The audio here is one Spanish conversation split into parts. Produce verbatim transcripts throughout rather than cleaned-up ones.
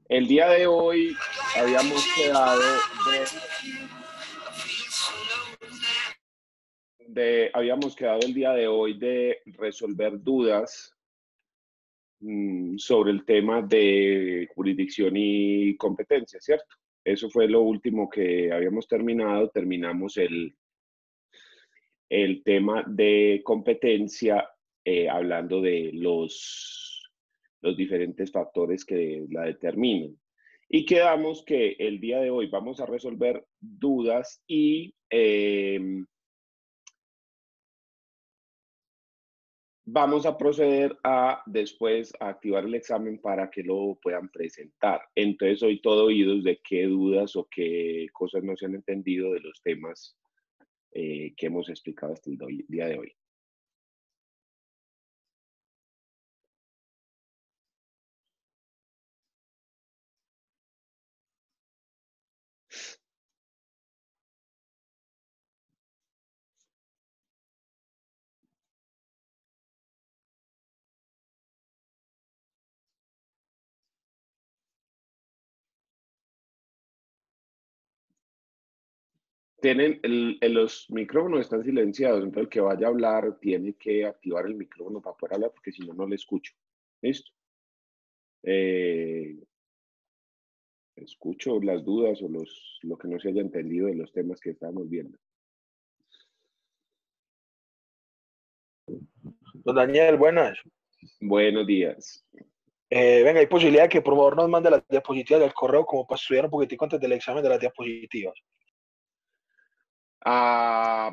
El día de hoy habíamos quedado de, de- habíamos quedado el día de hoy de resolver dudas mm, sobre el tema de jurisdicción y competencia, ¿cierto? Eso fue lo último que habíamos terminado. Terminamos el, el tema de competencia, eh, hablando de los, los diferentes factores que la determinan. Y quedamos que el día de hoy vamos a resolver dudas y eh, vamos a proceder a después a activar el examen para que lo puedan presentar. Entonces, soy todo oídos de qué dudas o qué cosas no se han entendido de los temas eh, que hemos explicado hasta el día de hoy. Tienen el, el- los micrófonos están silenciados, entonces el que vaya a hablar tiene que activar el micrófono para poder hablar, porque si no, no le escucho. ¿Listo? Eh, Escucho las dudas o los, lo que no se haya entendido de los temas que estábamos viendo. Don Daniel, buenas. Buenos días. Eh, venga, hay posibilidad de que por favor nos mande las diapositivas del correo como para estudiar un poquitico antes del examen de las diapositivas. Ah,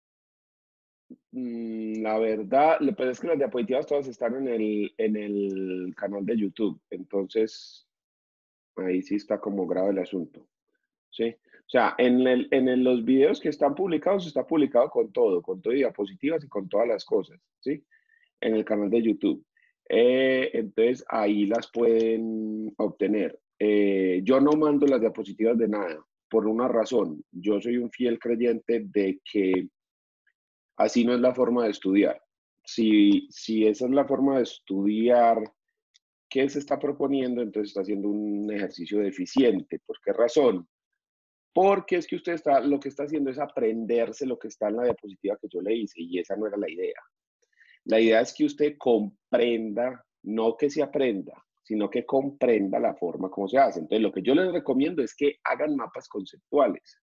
mm, la verdad, lo que es que las diapositivas todas están en el, en el canal de YouTube, entonces ahí sí está como grave el asunto. ¿Sí? O sea, en, el, en el, los videos que están publicados, está publicado con todo, con todo y diapositivas y con todas las cosas, ¿sí? En el canal de YouTube. Eh, entonces, ahí las pueden obtener. Eh, yo no mando las diapositivas de nada, por una razón. Yo soy un fiel creyente de que así no es la forma de estudiar. Si, si esa es la forma de estudiar que se está proponiendo, entonces está haciendo un ejercicio deficiente. ¿Por qué razón? Porque es que usted está, lo que está haciendo es aprenderse lo que está en la diapositiva que yo le hice y esa no era la idea. La idea es que usted comprenda, no que se aprenda, sino que comprenda la forma como se hace. Entonces, lo que yo les recomiendo es que hagan mapas conceptuales.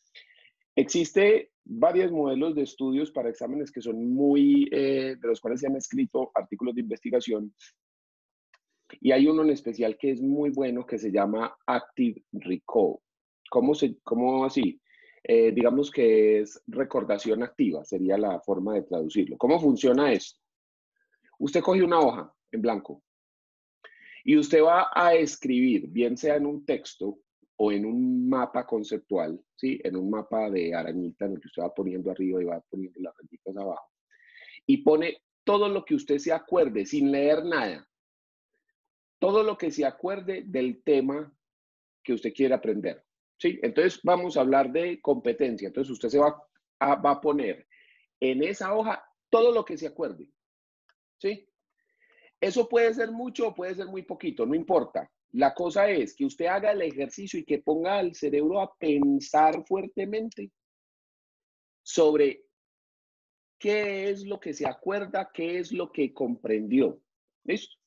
Existe varios modelos de estudios para exámenes que son muy, eh, de los cuales se han escrito artículos de investigación, y hay uno en especial que es muy bueno que se llama Active Recall. ¿Cómo, se, cómo así? Eh, digamos que es recordación activa, sería la forma de traducirlo. ¿Cómo funciona esto? Usted coge una hoja en blanco y usted va a escribir, bien sea en un texto o en un mapa conceptual, ¿sí? En un mapa de arañita en el que usted va poniendo arriba y va poniendo las rayitas abajo, y pone todo lo que usted se acuerde sin leer nada, todo lo que se acuerde del tema que usted quiere aprender, ¿sí? Entonces vamos a hablar de competencia. Entonces usted se va a, va a poner en esa hoja todo lo que se acuerde, ¿sí? Eso puede ser mucho o puede ser muy poquito, no importa. La cosa es que usted haga el ejercicio y que ponga al cerebro a pensar fuertemente sobre qué es lo que se acuerda, qué es lo que comprendió. ¿Listo?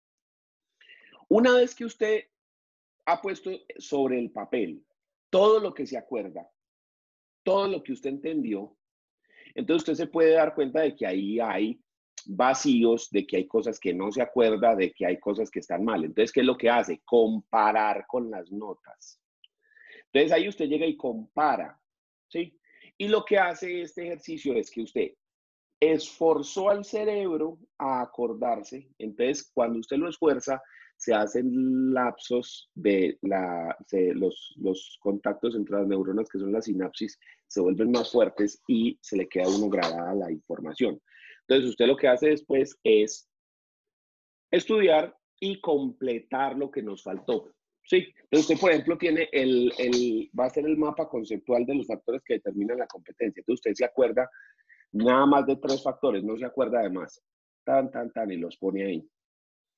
Una vez que usted ha puesto sobre el papel todo lo que se acuerda, todo lo que usted entendió, entonces usted se puede dar cuenta de que ahí hay vacíos, de que hay cosas que no se acuerda, de que hay cosas que están mal. Entonces, ¿qué es lo que hace? Comparar con las notas. Entonces ahí usted llega y compara, ¿sí? Y lo que hace este ejercicio es que usted esforzó al cerebro a acordarse. Entonces, cuando usted lo esfuerza, se hacen lapsos de la, se, los, los contactos entre las neuronas, que son las sinapsis, se vuelven más fuertes y se le queda a uno grabada la información. Entonces, usted lo que hace después es estudiar y completar lo que nos faltó. Sí, entonces usted, por ejemplo, tiene el, el, va a ser el mapa conceptual de los factores que determinan la competencia. Entonces usted se acuerda nada más de tres factores, no se acuerda de más. Tan, tan, tan, y los pone ahí.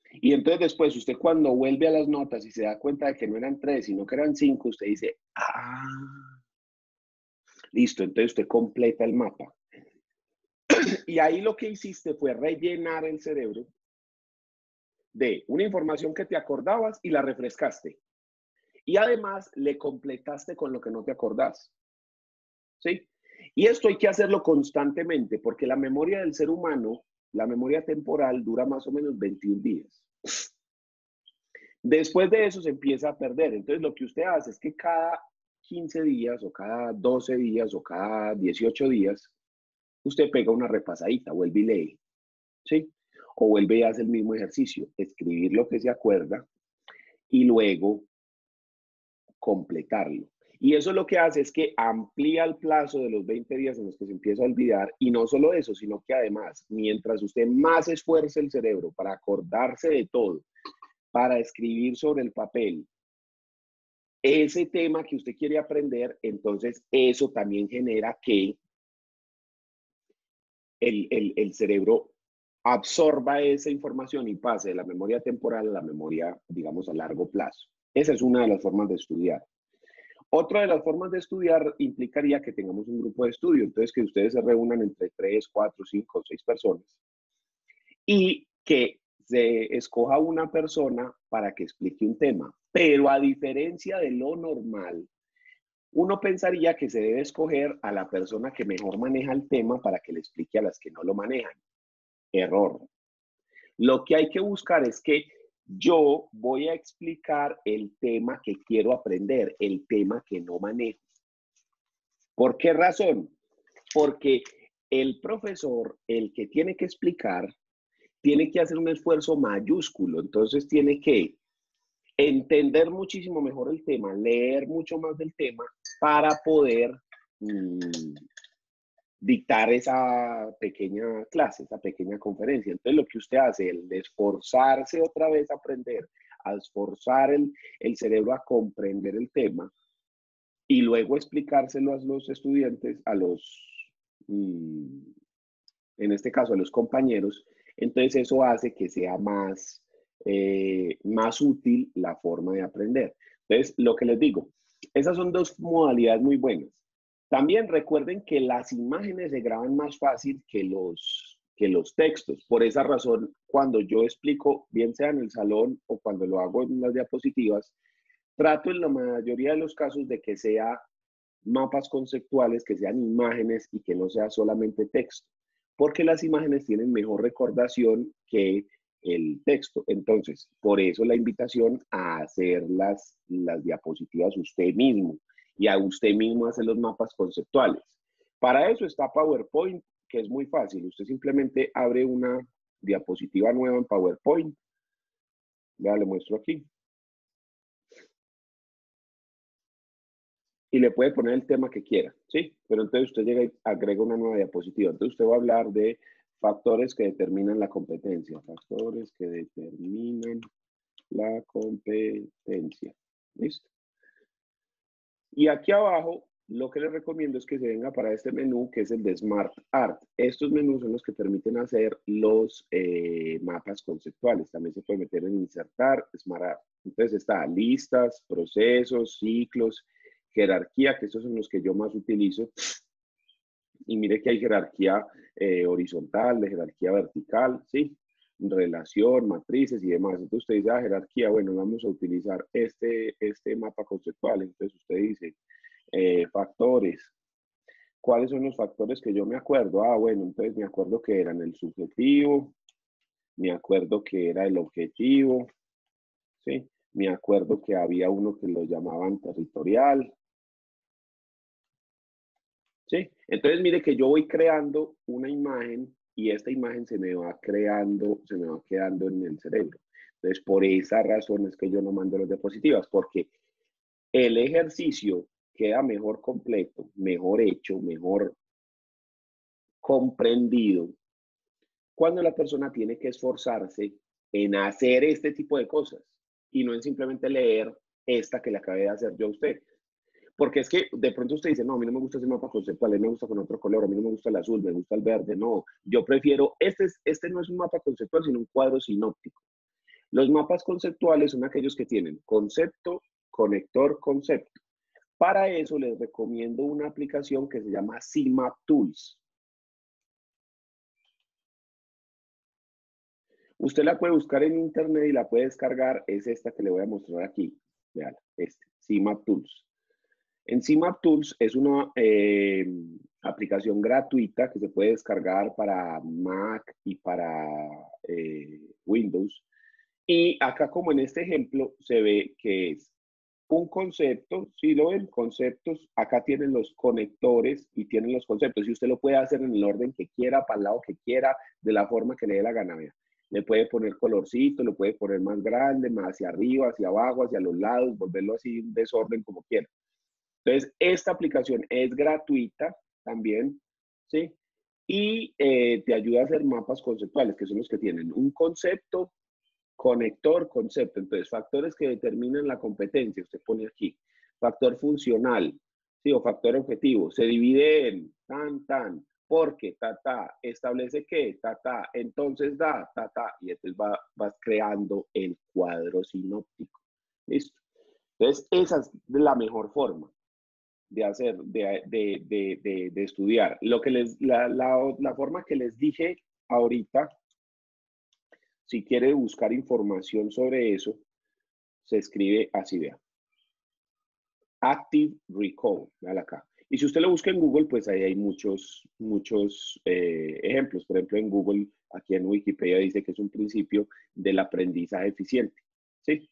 Y entonces después usted cuando vuelve a las notas y se da cuenta de que no eran tres, sino que eran cinco, usted dice, ah, listo, entonces usted completa el mapa. Y ahí lo que hiciste fue rellenar el cerebro de una información que te acordabas y la refrescaste. Y además le completaste con lo que no te acordás. ¿Sí? Y esto hay que hacerlo constantemente porque la memoria del ser humano, la memoria temporal, dura más o menos veintiún días. Después de eso se empieza a perder. Entonces lo que usted hace es que cada quince días o cada doce días o cada dieciocho días, usted pega una repasadita, vuelve y lee. ¿Sí? O vuelve y hace el mismo ejercicio, escribir lo que se acuerda y luego completarlo. Y eso lo que hace es que amplía el plazo de los veinte días en los que se empieza a olvidar. Y no solo eso, sino que además, mientras usted más esfuerce el cerebro para acordarse de todo, para escribir sobre el papel ese tema que usted quiere aprender, entonces eso también genera que el, el, el cerebro absorba esa información y pase de la memoria temporal a la memoria, digamos, a largo plazo. Esa es una de las formas de estudiar. Otra de las formas de estudiar implicaría que tengamos un grupo de estudio, entonces que ustedes se reúnan entre tres, cuatro, cinco o seis personas y que se escoja una persona para que explique un tema. Pero a diferencia de lo normal, uno pensaría que se debe escoger a la persona que mejor maneja el tema para que le explique a las que no lo manejan. Error. Lo que hay que buscar es que yo voy a explicar el tema que quiero aprender, el tema que no manejo. ¿Por qué razón? Porque el profesor, el que tiene que explicar, tiene que hacer un esfuerzo mayúsculo. Entonces tiene que entender muchísimo mejor el tema, leer mucho más del tema para poder mmm, dictar esa pequeña clase, esa pequeña conferencia. Entonces lo que usted hace, el de esforzarse otra vez a aprender, a esforzar el, el cerebro a comprender el tema y luego explicárselo a los estudiantes, a los, mmm, en este caso a los compañeros, entonces eso hace que sea más, eh, más útil la forma de aprender. Entonces, lo que les digo, esas son dos modalidades muy buenas. También recuerden que las imágenes se graban más fácil que los, que los textos. Por esa razón, cuando yo explico, bien sea en el salón o cuando lo hago en las diapositivas, trato en la mayoría de los casos de que sea mapas conceptuales, que sean imágenes y que no sea solamente texto, porque las imágenes tienen mejor recordación que el texto. Entonces, por eso la invitación a hacer las, las diapositivas usted mismo y a usted mismo hacer los mapas conceptuales. Para eso está PowerPoint, que es muy fácil. Usted simplemente abre una diapositiva nueva en PowerPoint. Ya le muestro aquí. Y le puede poner el tema que quiera, ¿sí? Pero entonces usted llega y agrega una nueva diapositiva. Entonces usted va a hablar de factores que determinan la competencia. Factores que determinan la competencia. ¿Listo? Y aquí abajo, lo que les recomiendo es que se venga para este menú, que es el de Smart Art. Estos menús son los que permiten hacer los eh, mapas conceptuales. También se puede meter en insertar, Smart Art. Entonces está listas, procesos, ciclos, jerarquía, que estos son los que yo más utilizo. Y mire que hay jerarquía eh, horizontal, de jerarquía vertical, ¿sí? Relación, matrices y demás. Entonces usted dice, ah, jerarquía, bueno, vamos a utilizar este, este mapa conceptual. Entonces usted dice, eh, factores. ¿Cuáles son los factores que yo me acuerdo? Ah, bueno, entonces me acuerdo que eran el subjetivo, me acuerdo que era el objetivo, ¿sí? Me acuerdo que había uno que lo llamaban territorial, ¿sí? Entonces mire que yo voy creando una imagen y esta imagen se me va creando, se me va quedando en el cerebro. Entonces por esa razón es que yo no mando las diapositivas, porque el ejercicio queda mejor completo, mejor hecho, mejor comprendido cuando la persona tiene que esforzarse en hacer este tipo de cosas y no en simplemente leer esta que le acabé de hacer yo a usted. Porque es que de pronto usted dice, no, a mí no me gusta ese mapa conceptual, a mí me gusta con otro color, a mí no me gusta el azul, me gusta el verde. No, yo prefiero, este, es, este no es un mapa conceptual, sino un cuadro sinóptico. Los mapas conceptuales son aquellos que tienen concepto, conector, concepto. Para eso les recomiendo una aplicación que se llama C Map Tools. Usted la puede buscar en internet y la puede descargar. Es esta que le voy a mostrar aquí. Vean, este, C Map Tools. En C Map Tools es una eh, aplicación gratuita que se puede descargar para Mac y para eh, Windows. Y acá, como en este ejemplo, se ve que es un concepto. Si lo ven, conceptos, acá tienen los conectores y tienen los conceptos. Y usted lo puede hacer en el orden que quiera, para el lado que quiera, de la forma que le dé la gana. Vea. Le puede poner colorcito, lo puede poner más grande, más hacia arriba, hacia abajo, hacia los lados, volverlo así en desorden como quiera. Entonces, esta aplicación es gratuita también, ¿sí? Y eh, te ayuda a hacer mapas conceptuales, que son los que tienen un concepto, conector, concepto. Entonces, factores que determinan la competencia, usted pone aquí. Factor funcional, ¿sí? O factor objetivo. Se divide en tan, tan, porque, ta, ta, establece que, ta, ta, entonces da, ta, ta, y entonces va, vas creando el cuadro sinóptico. ¿Listo? Entonces, esa es la mejor forma de hacer, de, de, de, de, de estudiar. Lo que les, la, la, la forma que les dije ahorita, si quiere buscar información sobre eso, se escribe así, vea. Active Recall, véala acá. Y si usted lo busca en Google, pues ahí hay muchos, muchos eh, ejemplos. Por ejemplo, en Google, aquí en Wikipedia dice que es un principio del aprendizaje eficiente, ¿sí?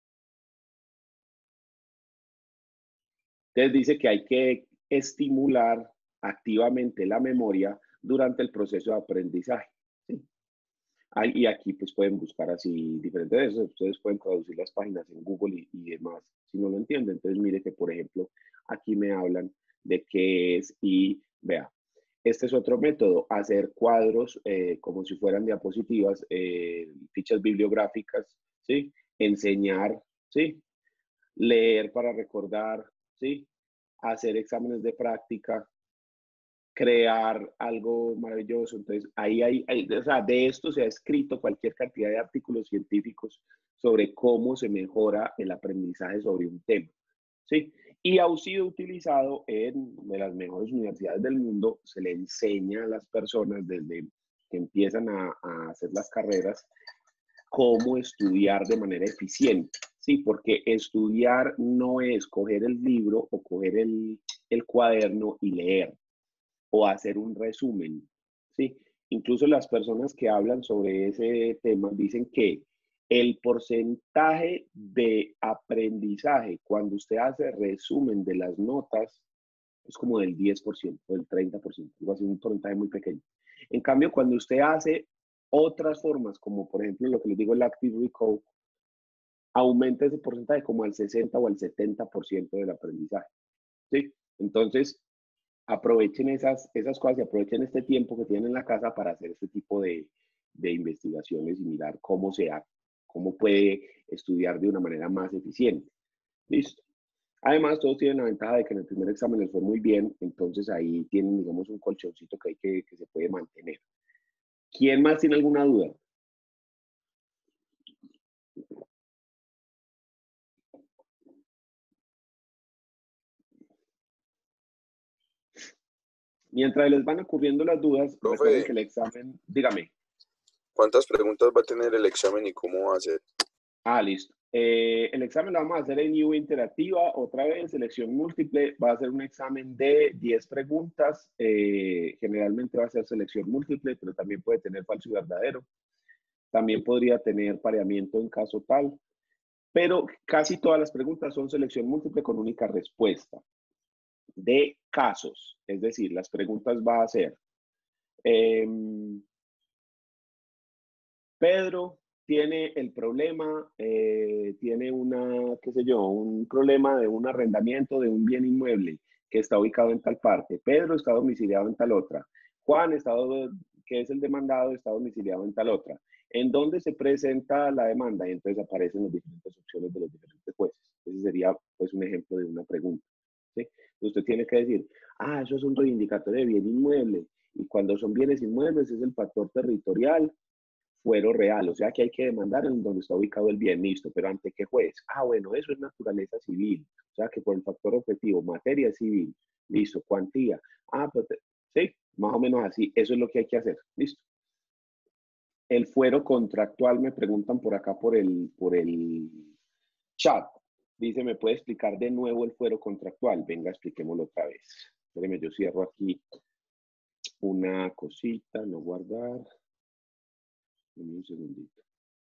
Entonces dice que hay que estimular activamente la memoria durante el proceso de aprendizaje. ¿Sí? Y aquí pues pueden buscar así diferentes de esos. Ustedes pueden traducir las páginas en Google y, y demás si no lo entienden. Entonces mire que por ejemplo aquí me hablan de qué es y vea. Este es otro método, hacer cuadros eh, como si fueran diapositivas, eh, fichas bibliográficas, ¿sí? Enseñar, ¿sí? Leer para recordar, ¿sí? Hacer exámenes de práctica, crear algo maravilloso. Entonces, ahí hay, hay, o sea, de esto se ha escrito cualquier cantidad de artículos científicos sobre cómo se mejora el aprendizaje sobre un tema, ¿sí? Y ha sido utilizado en de las mejores universidades del mundo. Se le enseña a las personas desde que empiezan a, a hacer las carreras cómo estudiar de manera eficiente, ¿sí? Porque estudiar no es coger el libro o coger el, el cuaderno y leer o hacer un resumen, ¿sí? Incluso las personas que hablan sobre ese tema dicen que el porcentaje de aprendizaje cuando usted hace resumen de las notas es como del diez por ciento o del treinta por ciento, algo así, un porcentaje muy pequeño. En cambio, cuando usted hace otras formas, como por ejemplo lo que les digo, el Active Recall, aumenta ese porcentaje como al sesenta o al setenta por ciento del aprendizaje, ¿sí? Entonces, aprovechen esas, esas cosas y aprovechen este tiempo que tienen en la casa para hacer este tipo de, de investigaciones y mirar cómo se ha, cómo puede estudiar de una manera más eficiente. Listo. Además, todos tienen la ventaja de que en el primer examen les fue muy bien, entonces ahí tienen, digamos, un colchoncito que, hay que, que se puede mantener. ¿Quién más tiene alguna duda? Mientras les van ocurriendo las dudas, recuerden Profe, que el examen, dígame. ¿cuántas preguntas va a tener el examen y cómo va a ser? Ah, listo. Eh, el examen lo vamos a hacer en U Interactiva, otra vez, selección múltiple. Va a ser un examen de diez preguntas. Eh, generalmente va a ser selección múltiple, pero también puede tener falso y verdadero. También podría tener pareamiento en caso tal. Pero casi todas las preguntas son selección múltiple con única respuesta. De casos, es decir, las preguntas va a ser, eh, Pedro tiene el problema, eh, tiene una, qué sé yo, un problema de un arrendamiento de un bien inmueble que está ubicado en tal parte. Pedro está domiciliado en tal otra. Juan, estado, que es el demandado, está domiciliado en tal otra. ¿En dónde se presenta la demanda? Y entonces aparecen las diferentes opciones de los diferentes jueces. Ese sería pues un ejemplo de una pregunta, ¿sí? Usted tiene que decir, ah, eso es un reivindicatorio de bien inmueble. Y cuando son bienes inmuebles es el factor territorial, fuero real, o sea que hay que demandar en donde está ubicado el bien, listo, pero ¿ante qué juez? Ah, bueno, eso es naturaleza civil, o sea que por el factor objetivo, materia civil, listo, cuantía, ah, pues, sí, más o menos así, eso es lo que hay que hacer, listo. El fuero contractual, me preguntan por acá por el, por el chat, dice, ¿me puede explicar de nuevo el fuero contractual? Venga, expliquémoslo otra vez. Espérenme, yo cierro aquí una cosita, no guardar. Dame un segundito.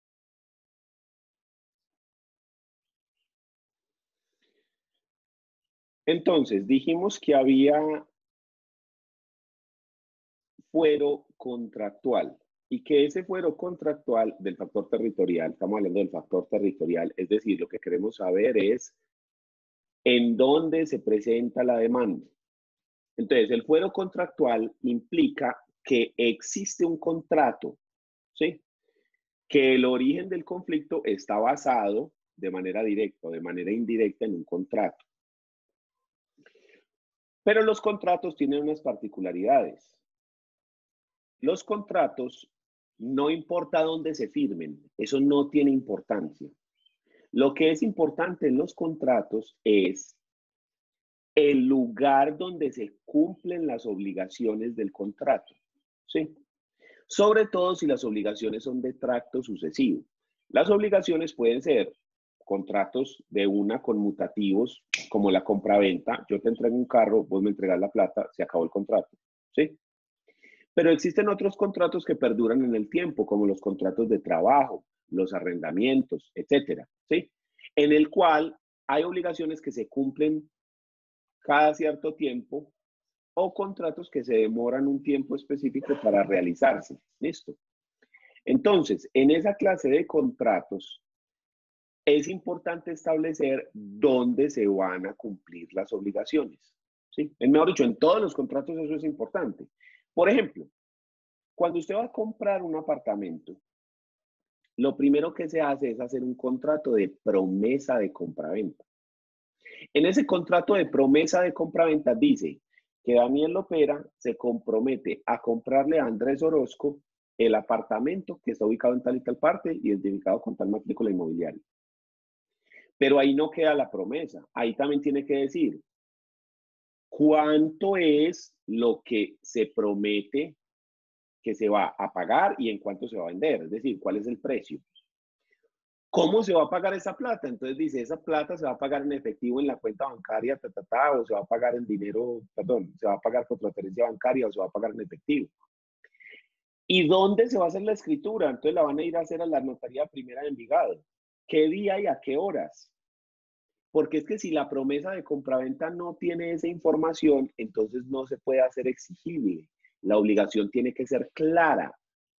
Entonces, dijimos que había fuero contractual y que ese fuero contractual del factor territorial, estamos hablando del factor territorial, es decir, lo que queremos saber es en dónde se presenta la demanda. Entonces, el fuero contractual implica que existe un contrato, ¿sí? Que el origen del conflicto está basado de manera directa o de manera indirecta en un contrato. Pero los contratos tienen unas particularidades. Los contratos, no importa dónde se firmen, eso no tiene importancia. Lo que es importante en los contratos es el lugar donde se cumplen las obligaciones del contrato, ¿sí? Sobre todo si las obligaciones son de tracto sucesivo. Las obligaciones pueden ser contratos de una conmutativos, como la compraventa. Yo te entrego un carro, vos me entregas la plata, se acabó el contrato, ¿sí? Pero existen otros contratos que perduran en el tiempo, como los contratos de trabajo, los arrendamientos, etcétera, ¿sí? En el cual hay obligaciones que se cumplen cada cierto tiempo o contratos que se demoran un tiempo específico para realizarse. ¿Listo? Entonces, en esa clase de contratos es importante establecer dónde se van a cumplir las obligaciones. ¿Sí? Es mejor dicho, en todos los contratos eso es importante. Por ejemplo, cuando usted va a comprar un apartamento, lo primero que se hace es hacer un contrato de promesa de compraventa. En ese contrato de promesa de compraventa dice que Daniel Lopera se compromete a comprarle a Andrés Orozco el apartamento que está ubicado en tal y tal parte, identificado con tal matrícula inmobiliaria. Pero ahí no queda la promesa. Ahí también tiene que decir cuánto es lo que se promete que se va a pagar y en cuánto se va a vender. Es decir, cuál es el precio. ¿Cómo se va a pagar esa plata? Entonces dice, esa plata se va a pagar en efectivo en la cuenta bancaria, ta, ta, ta, o se va a pagar en dinero, perdón, se va a pagar por transferencia bancaria o se va a pagar en efectivo. ¿Y dónde se va a hacer la escritura? Entonces la van a ir a hacer a la notaría primera de Envigado. ¿Qué día y a qué horas? Porque es que si la promesa de compraventa no tiene esa información, entonces no se puede hacer exigible. La obligación tiene que ser clara.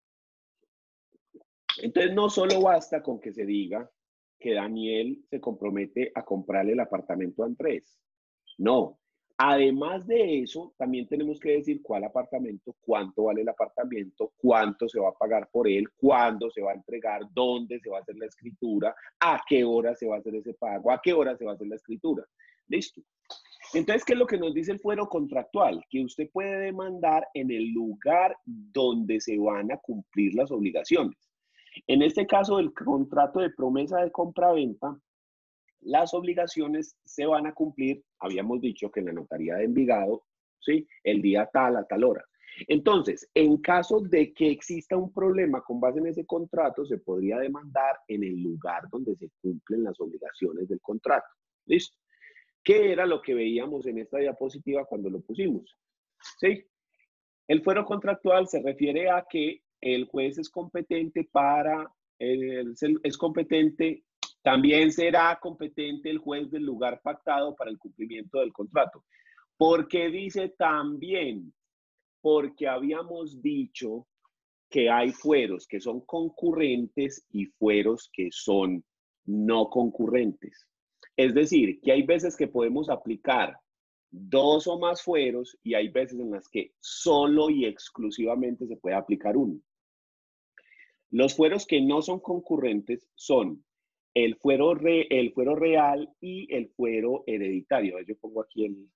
Entonces no solo basta con que se diga que Daniel se compromete a comprarle el apartamento a Andrés. No. Además de eso, también tenemos que decir cuál apartamento, cuánto vale el apartamento, cuánto se va a pagar por él, cuándo se va a entregar, dónde se va a hacer la escritura, a qué hora se va a hacer ese pago, a qué hora se va a hacer la escritura. Listo. Entonces, ¿qué es lo que nos dice el fuero contractual? Que usted puede demandar en el lugar donde se van a cumplir las obligaciones. En este caso del contrato de promesa de compra-venta, las obligaciones se van a cumplir, habíamos dicho que en la notaría de Envigado, ¿sí? El día tal a tal hora. Entonces, en caso de que exista un problema con base en ese contrato, se podría demandar en el lugar donde se cumplen las obligaciones del contrato. ¿Listo? ¿Qué era lo que veíamos en esta diapositiva cuando lo pusimos? ¿Sí? El fuero contractual se refiere a que el juez es competente para, eh, es competente, también será competente el juez del lugar pactado para el cumplimiento del contrato. ¿Por qué dice también? Porque habíamos dicho que hay fueros que son concurrentes y fueros que son no concurrentes. Es decir, que hay veces que podemos aplicar dos o más fueros y hay veces en las que solo y exclusivamente se puede aplicar uno. Los fueros que no son concurrentes son el fuero, re, el fuero real y el fuero hereditario. Yo pongo aquí el...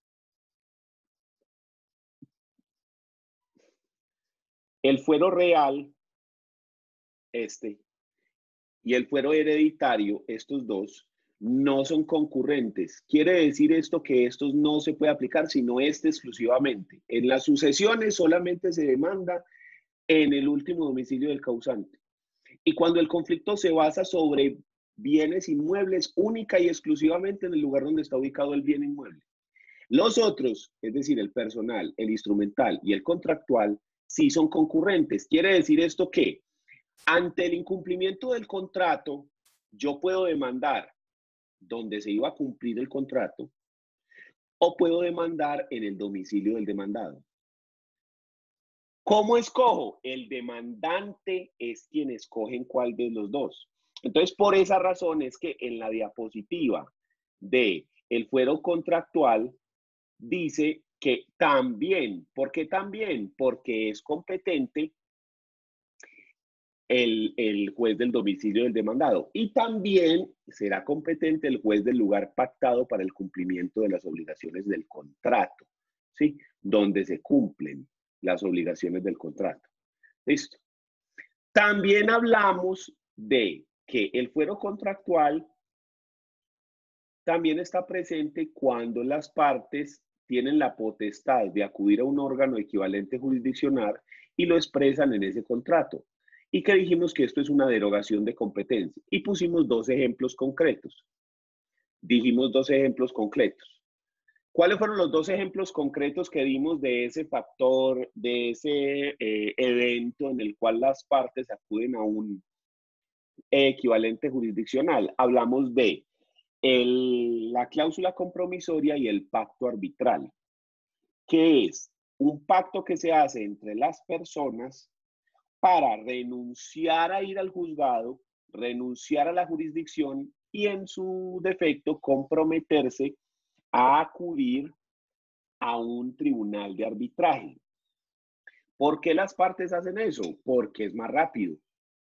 El fuero real este, y el fuero hereditario, estos dos, no son concurrentes. Quiere decir esto que estos no se puede aplicar, sino este exclusivamente. En las sucesiones solamente se demanda en el último domicilio del causante. Y cuando el conflicto se basa sobre bienes inmuebles, única y exclusivamente en el lugar donde está ubicado el bien inmueble. Los otros, es decir, el personal, el instrumental y el contractual, sí son concurrentes. Quiere decir esto que ante el incumplimiento del contrato, yo puedo demandar donde se iba a cumplir el contrato o puedo demandar en el domicilio del demandado. ¿Cómo escojo? El demandante es quien escoge en cuál de los dos. Entonces, por esa razón es que en la diapositiva de el fuero contractual dice que también, ¿por qué también? Porque es competente el, el juez del domicilio del demandado y también será competente el juez del lugar pactado para el cumplimiento de las obligaciones del contrato, ¿sí? Donde se cumplen las obligaciones del contrato. ¿Listo? También hablamos de que el fuero contractual también está presente cuando las partes tienen la potestad de acudir a un órgano equivalente jurisdiccional y lo expresan en ese contrato. Y que dijimos que esto es una derogación de competencia. Y pusimos dos ejemplos concretos. Dijimos dos ejemplos concretos. ¿Cuáles fueron los dos ejemplos concretos que dimos de ese factor, de ese eh, evento en el cual las partes acuden a un equivalente jurisdiccional? Hablamos de el, la cláusula compromisoria y el pacto arbitral, que es un pacto que se hace entre las personas para renunciar a ir al juzgado, renunciar a la jurisdicción y en su defecto comprometerse a acudir a un tribunal de arbitraje. ¿Por qué las partes hacen eso? Porque es más rápido.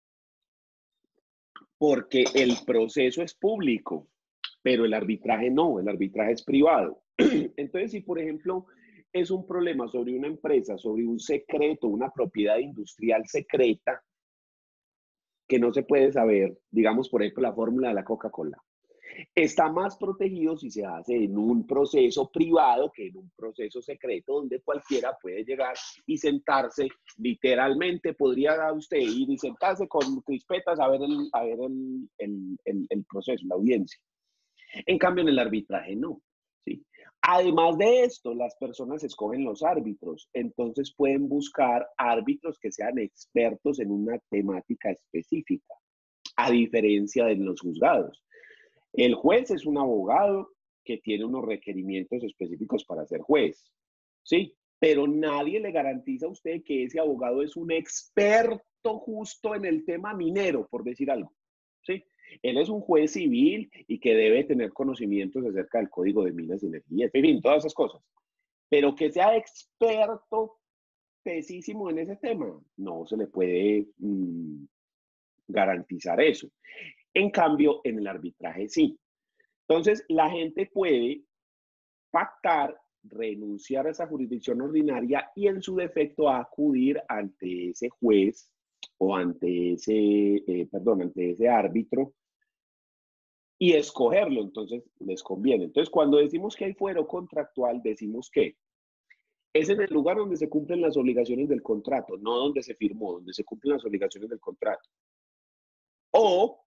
Porque el proceso es público, pero el arbitraje no, el arbitraje es privado. Entonces, si por ejemplo es un problema sobre una empresa, sobre un secreto, una propiedad industrial secreta, que no se puede saber, digamos por ejemplo la fórmula de la Coca-Cola, está más protegido si se hace en un proceso privado que en un proceso secreto donde cualquiera puede llegar y sentarse, literalmente podría usted ir y sentarse con crispetas a ver el, a ver el, el, el, el proceso, la audiencia. En cambio en el arbitraje no, ¿sí? Además de esto, las personas escogen los árbitros, entonces pueden buscar árbitros que sean expertos en una temática específica, a diferencia de los juzgados. El juez es un abogado que tiene unos requerimientos específicos para ser juez, ¿sí? Pero nadie le garantiza a usted que ese abogado es un experto justo en el tema minero, por decir algo, ¿sí? Él es un juez civil y que debe tener conocimientos acerca del Código de Minas y Energía, en fin, todas esas cosas. Pero que sea experto tesísimo en ese tema, no se le puede mmm, garantizar eso. En cambio, en el arbitraje sí. Entonces, la gente puede pactar, renunciar a esa jurisdicción ordinaria y en su defecto acudir ante ese juez o ante ese, eh, perdón, ante ese árbitro y escogerlo. Entonces, les conviene. Entonces, cuando decimos que hay fuero contractual, decimos que es en el lugar donde se cumplen las obligaciones del contrato, no donde se firmó, donde se cumplen las obligaciones del contrato. O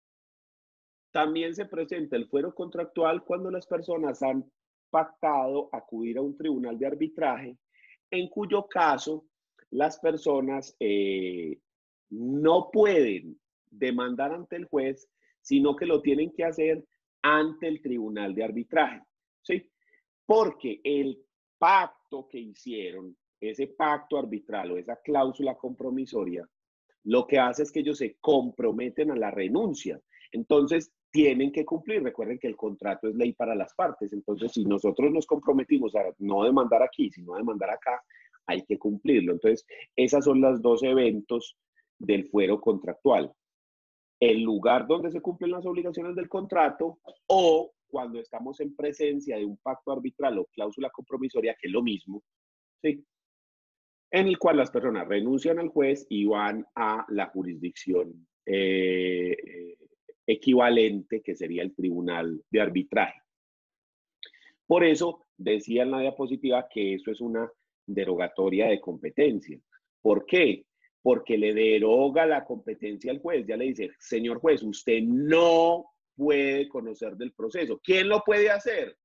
también se presenta el fuero contractual cuando las personas han pactado acudir a un tribunal de arbitraje, en cuyo caso las personas eh, no pueden demandar ante el juez, sino que lo tienen que hacer ante el tribunal de arbitraje, ¿sí? Porque el pacto que hicieron, ese pacto arbitral o esa cláusula compromisoria, lo que hace es que ellos se comprometen a la renuncia. Entonces, tienen que cumplir. Recuerden que el contrato es ley para las partes. Entonces, si nosotros nos comprometimos a no demandar aquí, sino a demandar acá, hay que cumplirlo. Entonces, esos son los dos eventos del fuero contractual. El lugar donde se cumplen las obligaciones del contrato o cuando estamos en presencia de un pacto arbitral o cláusula compromisoria, que es lo mismo, ¿sí? en el cual las personas renuncian al juez y van a la jurisdicción eh, eh, equivalente, que sería el tribunal de arbitraje. Por eso decía en la diapositiva que eso es una derogatoria de competencia. ¿Por qué? Porque le deroga la competencia al juez. Ya le dice, señor juez, usted no puede conocer del proceso. ¿Quién lo puede hacer?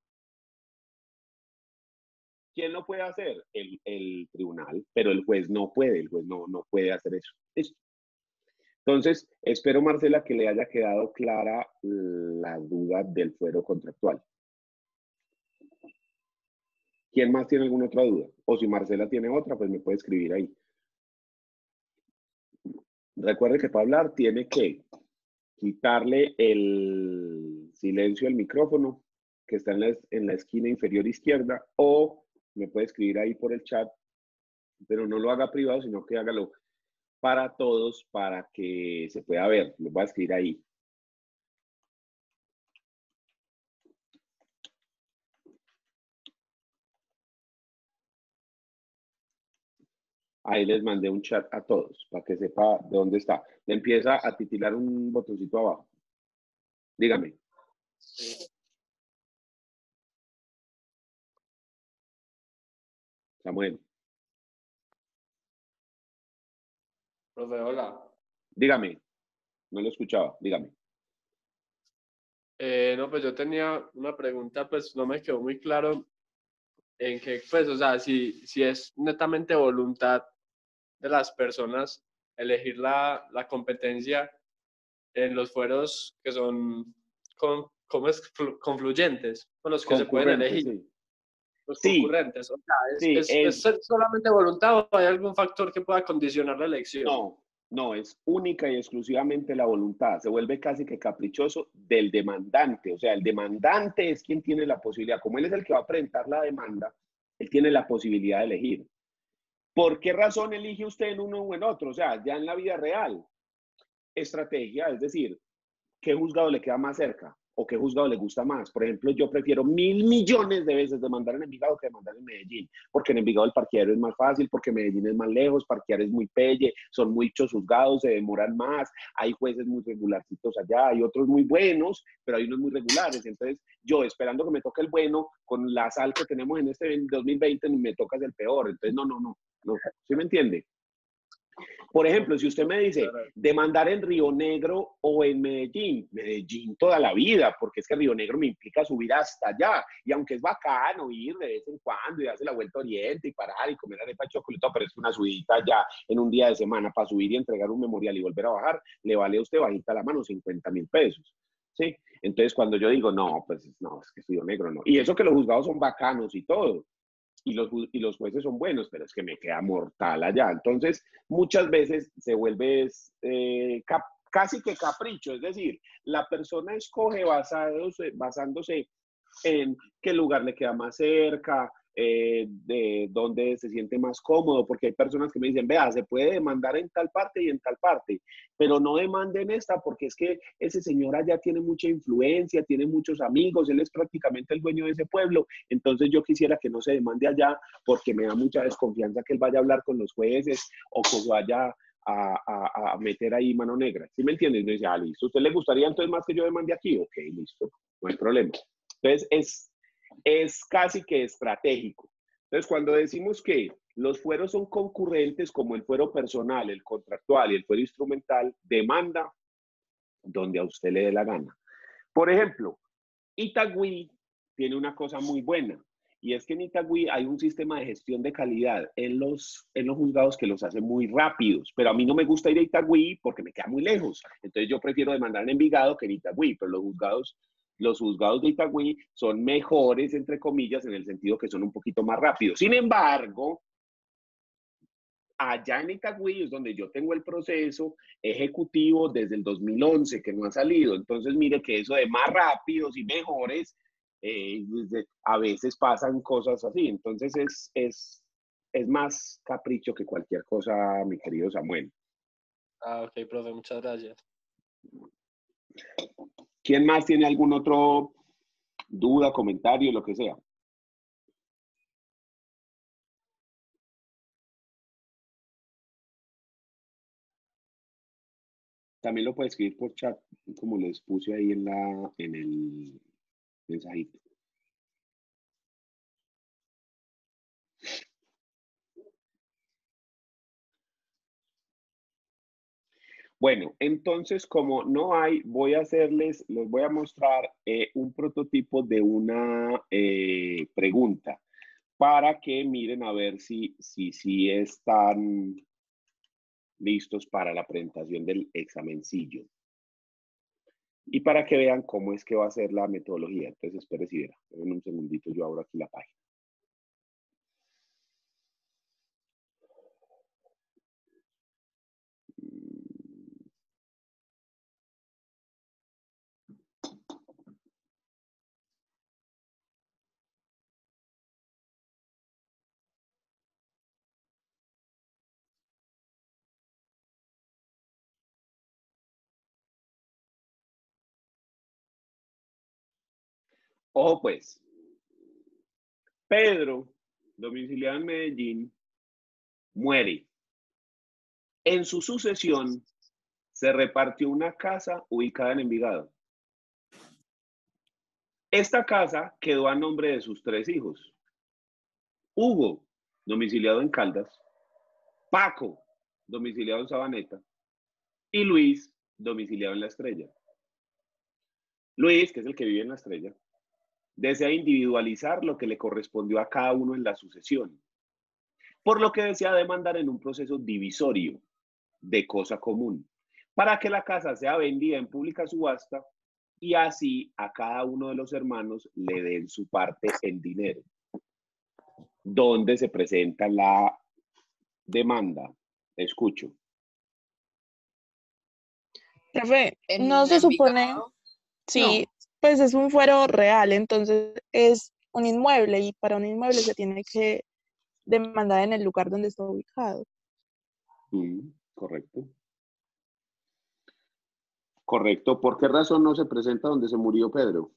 ¿Quién lo puede hacer? El, el tribunal, pero el juez no puede, el juez no, no puede hacer eso. Listo. Entonces, espero, Marcela, que le haya quedado clara la duda del fuero contractual. ¿Quién más tiene alguna otra duda? O si Marcela tiene otra, pues me puede escribir ahí. Recuerde que para hablar tiene que quitarle el silencio al micrófono que está en la, en la esquina inferior izquierda, o me puede escribir ahí por el chat, pero no lo haga privado, sino que hágalo para todos, para que se pueda ver. Lo voy a escribir ahí. Ahí les mandé un chat a todos, para que sepa de dónde está. Le empieza a titilar un botoncito abajo. Dígame. Samuel. Profe, hola. Dígame. No lo escuchaba. Dígame. Eh, no, pues yo tenía una pregunta, pues no me quedó muy claro en que, pues, o sea, si, si es netamente voluntad de las personas elegir la, la competencia en los fueros que son con, ¿cómo es? Confluyentes, con los que se pueden elegir, Sí. los Sí, concurrentes. O sea, ¿es, sí, es, es, ¿es solamente voluntad o hay algún factor que pueda condicionar la elección? no, no, es única y exclusivamente la voluntad. Se vuelve casi que caprichoso del demandante. O sea, el demandante es quien tiene la posibilidad. Como él es el que va a presentar la demanda, él tiene la posibilidad de elegir. ¿Por qué razón elige usted en uno o en otro? O sea, ya en la vida real. Estrategia, es decir, ¿qué juzgado le queda más cerca? ¿O qué juzgado le gusta más? Por ejemplo, yo prefiero mil millones de veces demandar en Envigado que demandar en Medellín, porque en Envigado el parqueadero es más fácil, porque Medellín es más lejos, parquear es muy pelle, son muchos juzgados, se demoran más, hay jueces muy regularcitos allá, hay otros muy buenos, pero hay unos muy regulares. Entonces, yo esperando que me toque el bueno, con la sal que tenemos en este dos mil veinte, me toca el peor. Entonces, no, no, no, no. ¿Sí me entiende? Por ejemplo, si usted me dice demandar en Río Negro o en Medellín, Medellín toda la vida, porque es que Río Negro me implica subir hasta allá. Y aunque es bacano ir de vez en cuando y darse la vuelta a Oriente y parar y comer arepa de chocolate, pero es una subidita ya en un día de semana para subir y entregar un memorial y volver a bajar, le vale a usted bajita la mano cincuenta mil pesos. ¿Sí? Entonces, cuando yo digo, no, pues no, es que Río Negro no. Y eso que los juzgados son bacanos y todo. Y los, y los jueces son buenos, pero es que me queda mortal allá. Entonces, muchas veces se vuelve eh, cap, casi que capricho, es decir, la persona escoge basados, basándose en qué lugar le queda más cerca, eh, de dónde se siente más cómodo, porque hay personas que me dicen, vea, se puede demandar en tal parte y en tal parte, pero no demanden esta porque es que ese señor allá tiene mucha influencia, tiene muchos amigos, él es prácticamente el dueño de ese pueblo, entonces yo quisiera que no se demande allá porque me da mucha desconfianza que él vaya a hablar con los jueces o que vaya a, a, a meter ahí mano negra. ¿Sí me entiendes? Me dice, ah, listo, ¿usted le gustaría entonces más que yo demande aquí? Ok, listo, no hay problema. Entonces, es, es casi que estratégico. Entonces, cuando decimos que los fueros son concurrentes, como el fuero personal, el contractual y el fuero instrumental, demanda donde a usted le dé la gana. Por ejemplo, Itagüí tiene una cosa muy buena, y es que en Itagüí hay un sistema de gestión de calidad en los, en los juzgados que los hace muy rápidos, pero a mí no me gusta ir a Itagüí porque me queda muy lejos. Entonces yo prefiero demandar en Envigado que en Itagüí, pero los juzgados Los juzgados de Itagüí son mejores, entre comillas, en el sentido que son un poquito más rápidos. Sin embargo, allá en Itagüí es donde yo tengo el proceso ejecutivo desde el dos mil once, que no ha salido. Entonces, mire que eso de más rápidos y mejores, eh, a veces pasan cosas así. Entonces, es, es, es más capricho que cualquier cosa, mi querido Samuel. Ah, ok, profe, muchas gracias. ¿Quién más tiene algún otro duda, comentario, lo que sea? También lo puede escribir por chat, como les puse ahí en, la, en el mensajito. Bueno, entonces como no hay, voy a hacerles, les voy a mostrar eh, un prototipo de una eh, pregunta para que miren a ver si, si, si están listos para la presentación del examencillo. Y para que vean cómo es que va a ser la metodología. Entonces, espere si verá. En un segundito yo abro aquí la página. Ojo pues, Pedro, domiciliado en Medellín, muere. En su sucesión se repartió una casa ubicada en Envigado. Esta casa quedó a nombre de sus tres hijos. Hugo, domiciliado en Caldas, Paco, domiciliado en Sabaneta, y Luis, domiciliado en La Estrella. Luis, que es el que vive en La Estrella, desea individualizar lo que le correspondió a cada uno en la sucesión, por lo que desea demandar en un proceso divisorio de cosa común, para que la casa sea vendida en pública subasta y así a cada uno de los hermanos le den su parte en dinero. ¿Dónde se presenta la demanda? Escucho. Profe, En no se supone, Envigado. sí, pues es un fuero real, entonces es un inmueble y para un inmueble se tiene que demandar en el lugar donde está ubicado. Mm, correcto. Correcto. ¿Por qué razón no se presenta donde se murió Pedro?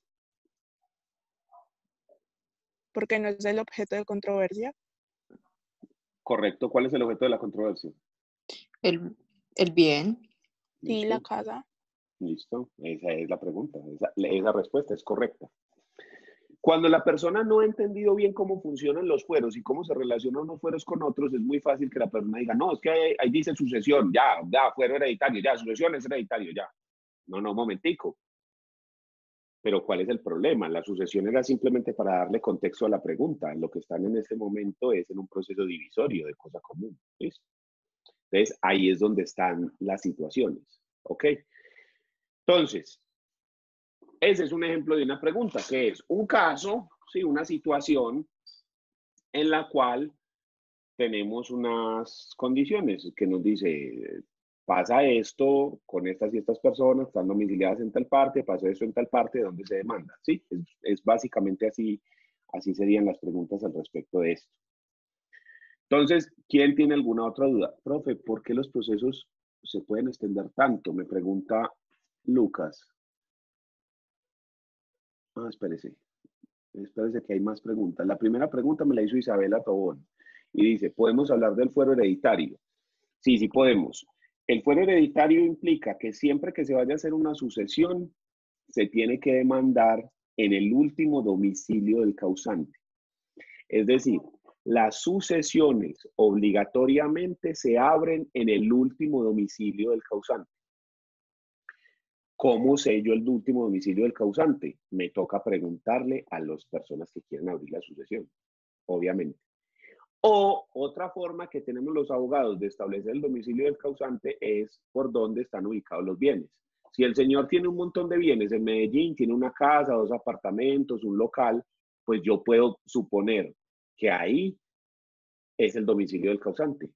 Porque no es el objeto de controversia. Correcto. ¿Cuál es el objeto de la controversia? El, el bien. Sí, ¿Listo? la casa. Listo. Esa es la pregunta. Esa, esa respuesta es correcta. Cuando la persona no ha entendido bien cómo funcionan los fueros y cómo se relacionan unos fueros con otros, es muy fácil que la persona diga, no, es que ahí, ahí dice sucesión, ya, ya, fuero hereditario, ya, sucesión es hereditario, ya. No, no, un momentico. Pero ¿cuál es el problema? La sucesión era simplemente para darle contexto a la pregunta. Lo que están en este momento es en un proceso divisorio de cosa común. ¿Listo? Entonces, ahí es donde están las situaciones. ¿Ok? Entonces, ese es un ejemplo de una pregunta, que es un caso, sí, una situación en la cual tenemos unas condiciones que nos dice, pasa esto con estas y estas personas, están domiciliadas en tal parte, pasa esto en tal parte, ¿dónde se demanda? Sí, es, es básicamente así, así serían las preguntas al respecto de esto. Entonces, ¿quién tiene alguna otra duda? Profe, ¿por qué los procesos se pueden extender tanto? Me pregunta Lucas. Ah, espérese. Espérese que hay más preguntas. La primera pregunta me la hizo Isabela Tobón y dice, ¿podemos hablar del fuero hereditario? Sí, sí podemos. El fuero hereditario implica que siempre que se vaya a hacer una sucesión, se tiene que demandar en el último domicilio del causante. Es decir, las sucesiones obligatoriamente se abren en el último domicilio del causante. ¿Cómo sé yo el último domicilio del causante? Me toca preguntarle a las personas que quieren abrir la sucesión, obviamente. O otra forma que tenemos los abogados de establecer el domicilio del causante es por dónde están ubicados los bienes. Si el señor tiene un montón de bienes en Medellín, tiene una casa, dos apartamentos, un local, pues yo puedo suponer que ahí es el domicilio del causante.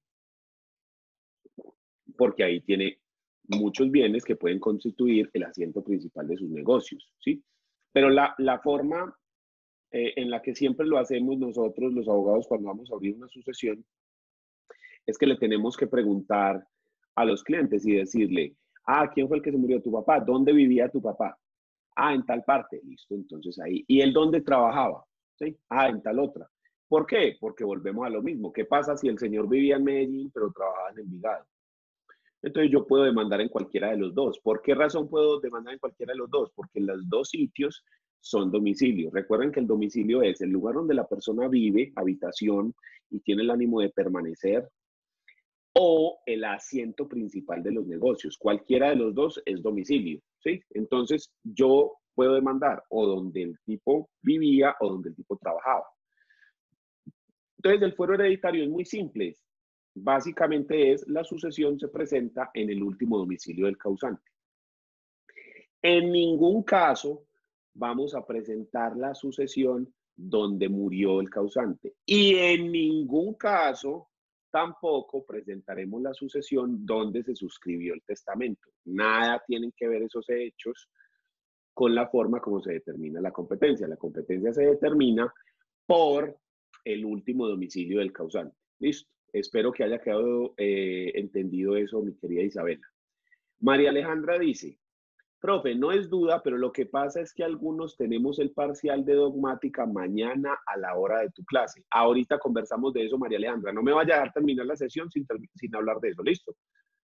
Porque ahí tiene muchos bienes que pueden constituir el asiento principal de sus negocios, ¿sí? Pero la, la forma eh, en la que siempre lo hacemos nosotros, los abogados, cuando vamos a abrir una sucesión, es que le tenemos que preguntar a los clientes y decirle, ah, ¿quién fue el que se murió? Tu papá. ¿Dónde vivía tu papá? Ah, en tal parte. Listo, entonces ahí. ¿Y él dónde trabajaba? ¿Sí? Ah, en tal otra. ¿Por qué? Porque volvemos a lo mismo. ¿Qué pasa si el señor vivía en Medellín, pero trabajaba en Envigado? Entonces yo puedo demandar en cualquiera de los dos. ¿Por qué razón puedo demandar en cualquiera de los dos? Porque los dos sitios son domicilios. Recuerden que el domicilio es el lugar donde la persona vive, habitación, y tiene el ánimo de permanecer, o el asiento principal de los negocios. Cualquiera de los dos es domicilio, ¿sí? Entonces yo puedo demandar o donde el tipo vivía o donde el tipo trabajaba. Entonces el fuero hereditario es muy simple. Básicamente es la sucesión se presenta en el último domicilio del causante. En ningún caso vamos a presentar la sucesión donde murió el causante. Y en ningún caso tampoco presentaremos la sucesión donde se suscribió el testamento. Nada tienen que ver esos hechos con la forma como se determina la competencia. La competencia se determina por el último domicilio del causante. ¿Listo? Espero que haya quedado eh, entendido eso, mi querida Isabela. María Alejandra dice, profe, no es duda, pero lo que pasa es que algunos tenemos el parcial de dogmática mañana a la hora de tu clase. Ahorita conversamos de eso, María Alejandra. No me vaya a dejar terminar la sesión sin, sin hablar de eso. ¿Listo?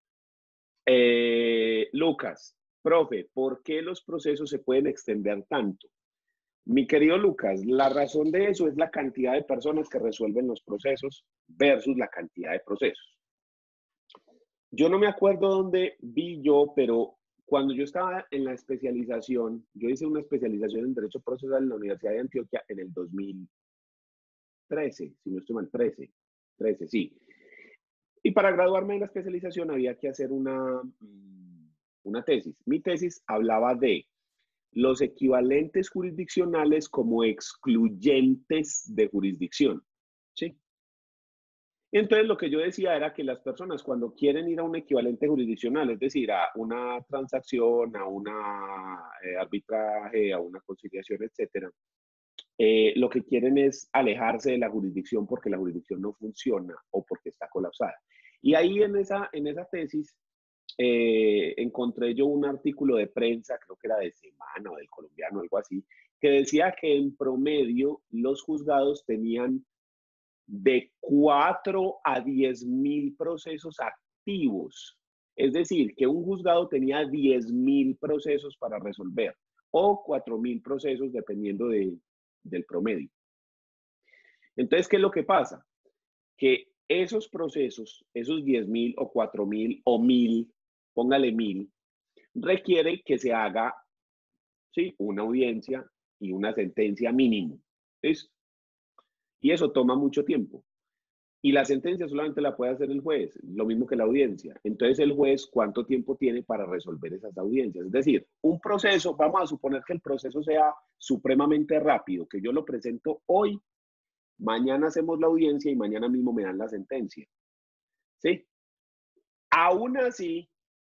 Eh, Lucas, profe, ¿por qué los procesos se pueden extender tanto? Mi querido Lucas, la razón de eso es la cantidad de personas que resuelven los procesos versus la cantidad de procesos. Yo no me acuerdo dónde vi yo, pero cuando yo estaba en la especialización, yo hice una especialización en Derecho Procesal en la Universidad de Antioquia en el dos mil trece, si no estoy mal, trece, trece, sí. Y para graduarme en la especialización había que hacer una, una tesis. Mi tesis hablaba de los equivalentes jurisdiccionales como excluyentes de jurisdicción, ¿sí? Entonces lo que yo decía era que las personas cuando quieren ir a un equivalente jurisdiccional, es decir, a una transacción, a un eh, arbitraje, a una conciliación, etcétera, eh, lo que quieren es alejarse de la jurisdicción porque la jurisdicción no funciona o porque está colapsada. Y ahí en esa, en esa tesis eh, encontré yo un artículo de prensa, creo que era de Semana o del Colombiano, algo así, que decía que en promedio los juzgados tenían de cuatro a diez mil procesos activos. Es decir, que un juzgado tenía diez mil procesos para resolver o cuatro mil procesos dependiendo de, del promedio. Entonces, ¿qué es lo que pasa? Que esos procesos, esos diez mil o cuatro mil o mil, póngale mil, requiere que se haga, ¿sí?, una audiencia y una sentencia mínimo. ¿Listo? Y eso toma mucho tiempo. Y la sentencia solamente la puede hacer el juez, lo mismo que la audiencia. Entonces el juez, ¿cuánto tiempo tiene para resolver esas audiencias? Es decir, un proceso, vamos a suponer que el proceso sea supremamente rápido, que yo lo presento hoy, mañana hacemos la audiencia y mañana mismo me dan la sentencia. ¿Sí? Aún así,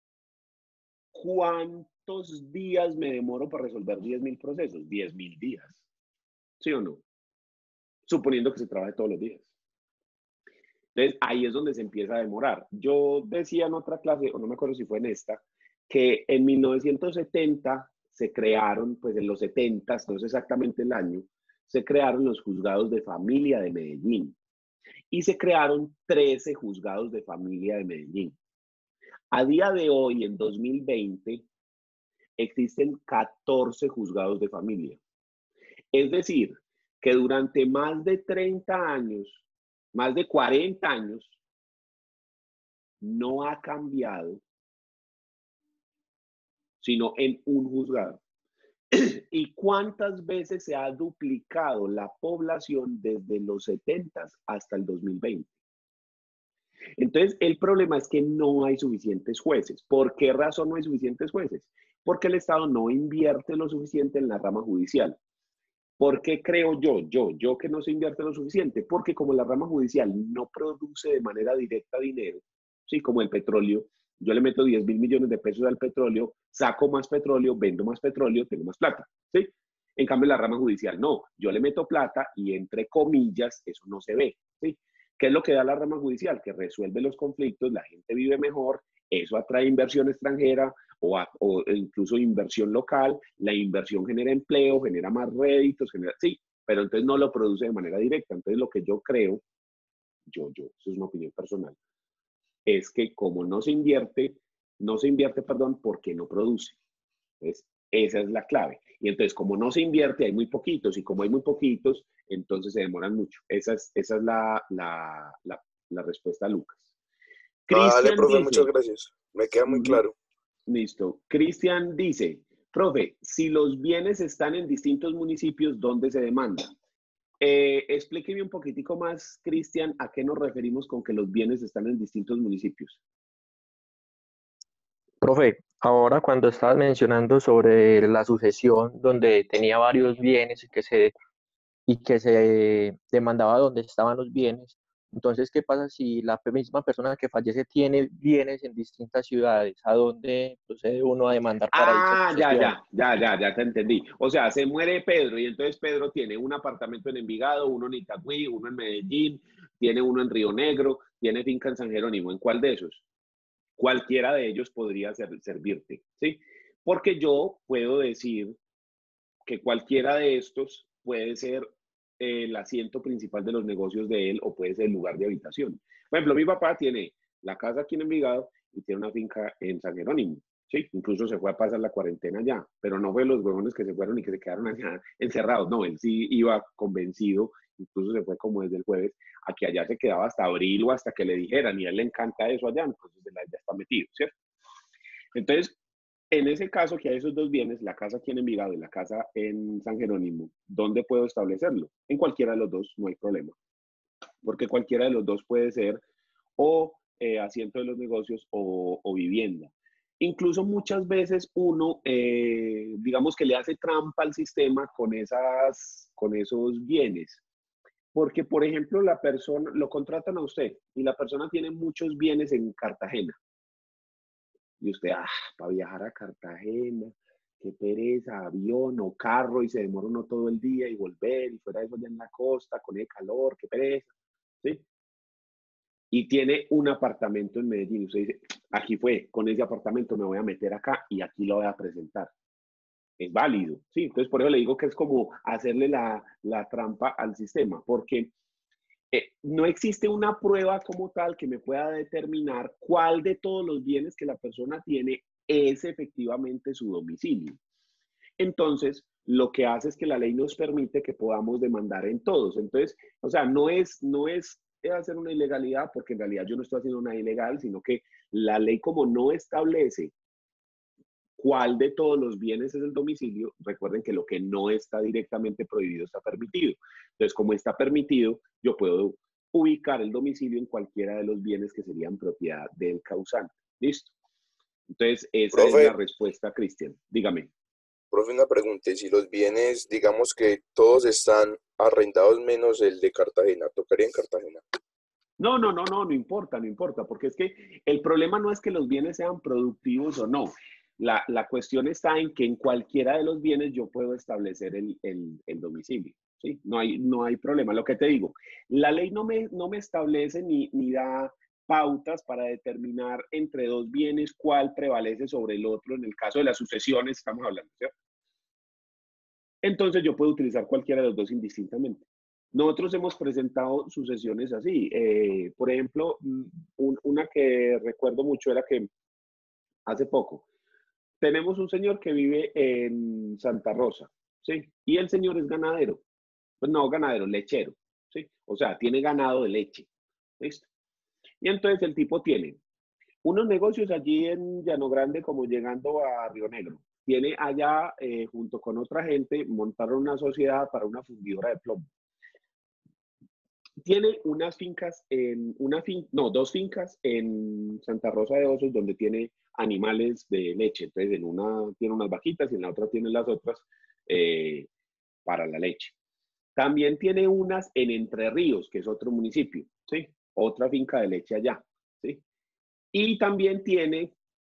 ¿cuántos días me demoro para resolver diez mil procesos? diez mil días. ¿Sí o no? Suponiendo que se trabaje todos los días. Entonces, ahí es donde se empieza a demorar. Yo decía en otra clase, o no me acuerdo si fue en esta, que en mil novecientos setenta se crearon, pues en los setenta, no sé exactamente el año, se crearon los juzgados de familia de Medellín. Y se crearon trece juzgados de familia de Medellín. A día de hoy, en dos mil veinte, existen catorce juzgados de familia. Es decir, que durante más de treinta años, más de cuarenta años, no ha cambiado, sino en un juzgado. ¿Y cuántas veces se ha duplicado la población desde los setenta hasta el dos mil veinte? Entonces, el problema es que no hay suficientes jueces. ¿Por qué razón no hay suficientes jueces? Porque el Estado no invierte lo suficiente en la rama judicial. ¿Por qué creo yo, yo, yo que no se invierte lo suficiente? Porque como la rama judicial no produce de manera directa dinero, ¿sí?, como el petróleo, yo le meto diez mil millones de pesos al petróleo, saco más petróleo, vendo más petróleo, tengo más plata, ¿sí? En cambio, la rama judicial no, yo le meto plata y entre comillas eso no se ve, ¿sí? ¿Qué es lo que da la rama judicial? Que resuelve los conflictos, la gente vive mejor, eso atrae inversión extranjera o, a, o incluso inversión local, la inversión genera empleo, genera más réditos, genera, sí, pero entonces no lo produce de manera directa. Entonces lo que yo creo, yo, yo, eso es una opinión personal, es que como no se invierte, no se invierte, perdón, porque no produce. Entonces, esa es la clave. Y entonces, como no se invierte, hay muy poquitos, y como hay muy poquitos, entonces se demoran mucho. Esa es, esa es la, la, la, la respuesta a Lucas. Ah, dale, Cristian profe, muchas dice, gracias. Me queda muy ujú, claro. listo. Cristian dice, profe, si los bienes están en distintos municipios, ¿dónde se demanda? Eh, explíqueme un poquitico más, Cristian, a qué nos referimos con que los bienes están en distintos municipios. Profe, ahora cuando estabas mencionando sobre la sucesión, donde tenía varios bienes y que se, y que se demandaba dónde estaban los bienes, entonces, ¿qué pasa si la misma persona que fallece tiene bienes en distintas ciudades? ¿A dónde procede uno a demandar para dicha Ah, ya, sucesión? ya, ya, ya, ya te entendí. O sea, se muere Pedro y entonces Pedro tiene un apartamento en Envigado, uno en Itagüí, uno en Medellín, tiene uno en Río Negro, tiene finca en San Jerónimo. ¿En cuál de esos? Cualquiera de ellos podría ser, servirte, ¿sí? Porque yo puedo decir que cualquiera de estos puede ser eh, el asiento principal de los negocios de él o puede ser el lugar de habitación. Por ejemplo, mi papá tiene la casa aquí en Envigado y tiene una finca en San Jerónimo. Sí, incluso se fue a pasar la cuarentena allá, pero no fue los huevones que se fueron y que se quedaron allá encerrados. No, él sí iba convencido, incluso se fue como desde el jueves, a que allá se quedaba hasta abril o hasta que le dijeran, y a él le encanta eso allá, entonces él ya está metido, ¿cierto? Entonces, en ese caso que hay esos dos bienes, la casa aquí en Envigado y la casa en San Jerónimo, ¿dónde puedo establecerlo? En cualquiera de los dos, no hay problema, porque cualquiera de los dos puede ser o eh, asiento de los negocios o, o vivienda. Incluso muchas veces uno, eh, digamos que le hace trampa al sistema con, esas, con esos bienes. Porque, por ejemplo, la persona, lo contratan a usted y la persona tiene muchos bienes en Cartagena. Y usted, ah, para viajar a Cartagena, qué pereza, avión o carro y se demora uno todo el día y volver y fuera de eso allá en la costa con el calor, qué pereza, ¿sí? Y tiene un apartamento en Medellín. Y usted dice, aquí fue, con ese apartamento me voy a meter acá y aquí lo voy a presentar. Es válido, ¿sí? Entonces, por eso le digo que es como hacerle la, la trampa al sistema, porque eh, no existe una prueba como tal que me pueda determinar cuál de todos los bienes que la persona tiene es efectivamente su domicilio. Entonces, lo que hace es que la ley nos permite que podamos demandar en todos. Entonces, o sea, no es, no es hacer una ilegalidad, porque en realidad yo no estoy haciendo una ilegal, sino que la ley como no establece cuál de todos los bienes es el domicilio, recuerden que lo que no está directamente prohibido está permitido. Entonces, como está permitido, yo puedo ubicar el domicilio en cualquiera de los bienes que serían propiedad del causante. ¿Listo? Entonces, esa Profe, es la respuesta, Cristian. Dígame. Profe, una pregunta. Y si los bienes, digamos que todos están arrendados menos el de Cartagena, ¿tocaría en Cartagena? No, no, no, no, no importa, no importa, porque es que el problema no es que los bienes sean productivos o no. La, la cuestión está en que en cualquiera de los bienes yo puedo establecer el, el, el domicilio, ¿sí? No hay, no hay problema. Lo que te digo, la ley no me, no me establece ni, ni da pautas para determinar entre dos bienes cuál prevalece sobre el otro. En el caso de las sucesiones estamos hablando, ¿cierto? Entonces yo puedo utilizar cualquiera de los dos indistintamente. Nosotros hemos presentado sucesiones así. Eh, por ejemplo, un, una que recuerdo mucho era que hace poco tenemos un señor que vive en Santa Rosa, ¿sí? Y el señor es ganadero. Pues no, ganadero, lechero, ¿sí? O sea, tiene ganado de leche, ¿listo? Y entonces el tipo tiene unos negocios allí en Llano Grande, como llegando a Río Negro. Tiene allá, eh, junto con otra gente, montaron una sociedad para una fundidora de plomo. Tiene unas fincas, en una fin, no, dos fincas en Santa Rosa de Osos donde tiene animales de leche. Entonces, en una tiene unas vaquitas y en la otra tiene las otras eh, para la leche. También tiene unas en Entre Ríos, que es otro municipio, ¿sí? Otra finca de leche allá, ¿sí? Y también tiene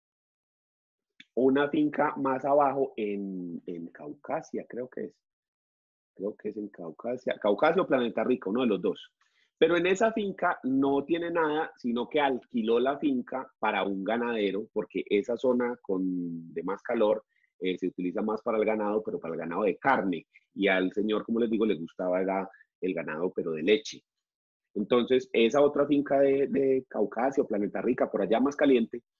una finca más abajo en, en Caucasia, creo que es. Creo que es en Caucasia. Caucasia o Planeta Rica, uno de los dos. Pero en esa finca no tiene nada, sino que alquiló la finca para un ganadero, porque esa zona con de más calor eh, se utiliza más para el ganado, pero para el ganado de carne. Y al señor, como les digo, le gustaba era el ganado, pero de leche. Entonces, esa otra finca de, de Caucasia o Planeta Rica, por allá más caliente,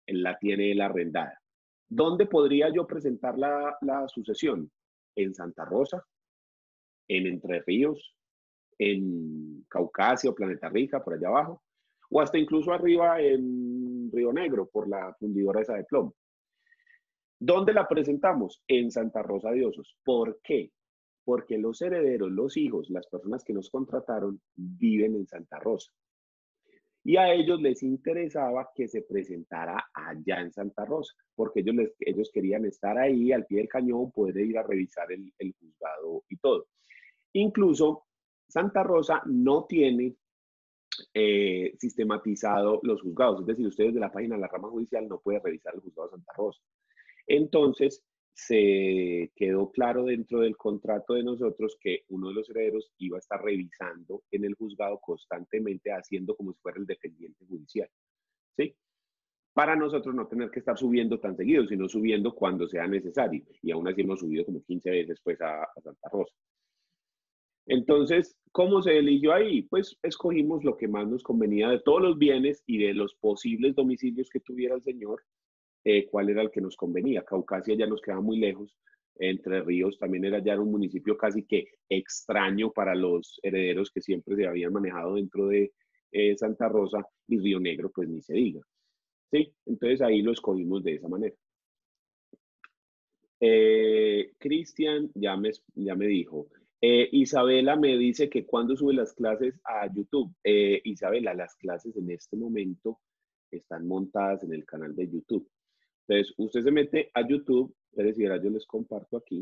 la tiene él arrendada. ¿Dónde podría yo presentar la, la sucesión? En Santa Rosa, en Entre Ríos, en Caucasia o Planeta Rica, por allá abajo, o hasta incluso arriba en Río Negro, por la fundidora esa de plomo. ¿Dónde la presentamos? En Santa Rosa de Osos. ¿Por qué? Porque los herederos, los hijos, las personas que nos contrataron, viven en Santa Rosa. Y a ellos les interesaba que se presentara allá en Santa Rosa, porque ellos, les, ellos querían estar ahí al pie del cañón, poder ir a revisar el, el juzgado y todo. Incluso Santa Rosa no tiene eh, sistematizado los juzgados, es decir, ustedes de la página de la rama judicial no pueden revisar el juzgado de Santa Rosa. Entonces, se quedó claro dentro del contrato de nosotros que uno de los herederos iba a estar revisando en el juzgado constantemente, haciendo como si fuera el dependiente judicial, ¿sí? Para nosotros no tener que estar subiendo tan seguido, sino subiendo cuando sea necesario. Y aún así hemos subido como quince veces pues, a, a Santa Rosa. Entonces, ¿cómo se eligió ahí? Pues escogimos lo que más nos convenía de todos los bienes y de los posibles domicilios que tuviera el señor. Eh, cuál era el que nos convenía. Caucasia ya nos quedaba muy lejos, Entre Ríos también era ya un municipio casi que extraño para los herederos que siempre se habían manejado dentro de eh, Santa Rosa, y Río Negro pues ni se diga. ¿Sí? Entonces ahí lo escogimos de esa manera. Eh, Cristian ya me, ya me dijo. Eh, Isabela me dice que cuando sube las clases a YouTube. Eh, Isabela, las clases en este momento están montadas en el canal de YouTube. Entonces, usted se mete a YouTube, es decir, yo les comparto aquí.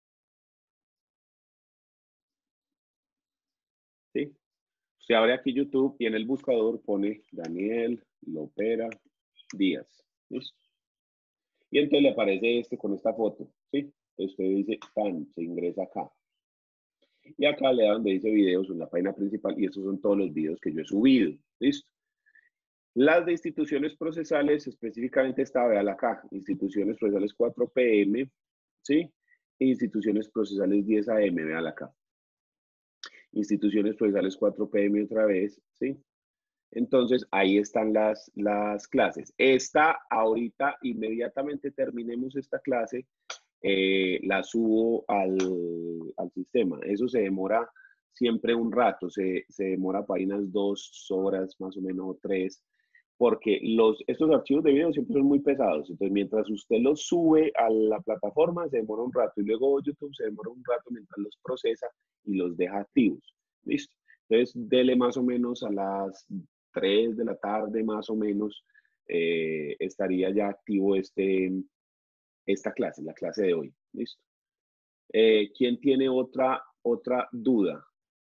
¿Sí? Usted abre aquí YouTube y en el buscador pone Daniel Lopera Díaz. ¿Listo? Y entonces le aparece este con esta foto. ¿Sí? Entonces usted dice, pan, se ingresa acá. Y acá le da donde dice videos en la página principal y estos son todos los videos que yo he subido. ¿Listo? Las de instituciones procesales, específicamente esta, vean acá, instituciones procesales cuatro P M, ¿sí? E instituciones procesales diez A M, vean acá. Instituciones procesales cuatro P M otra vez, ¿sí? Entonces, ahí están las, las clases. Esta, ahorita, inmediatamente terminemos esta clase, eh, la subo al, al sistema. Eso se demora siempre un rato, se, se demora para unas dos horas, más o menos, o tres, porque los, estos archivos de video siempre son muy pesados. Entonces, mientras usted los sube a la plataforma, se demora un rato. Y luego YouTube se demora un rato mientras los procesa y los deja activos. ¿Listo? Entonces, dele más o menos a las tres de la tarde, más o menos, eh, estaría ya activo este, esta clase, la clase de hoy. ¿Listo? Eh, ¿Quién tiene otra, otra duda?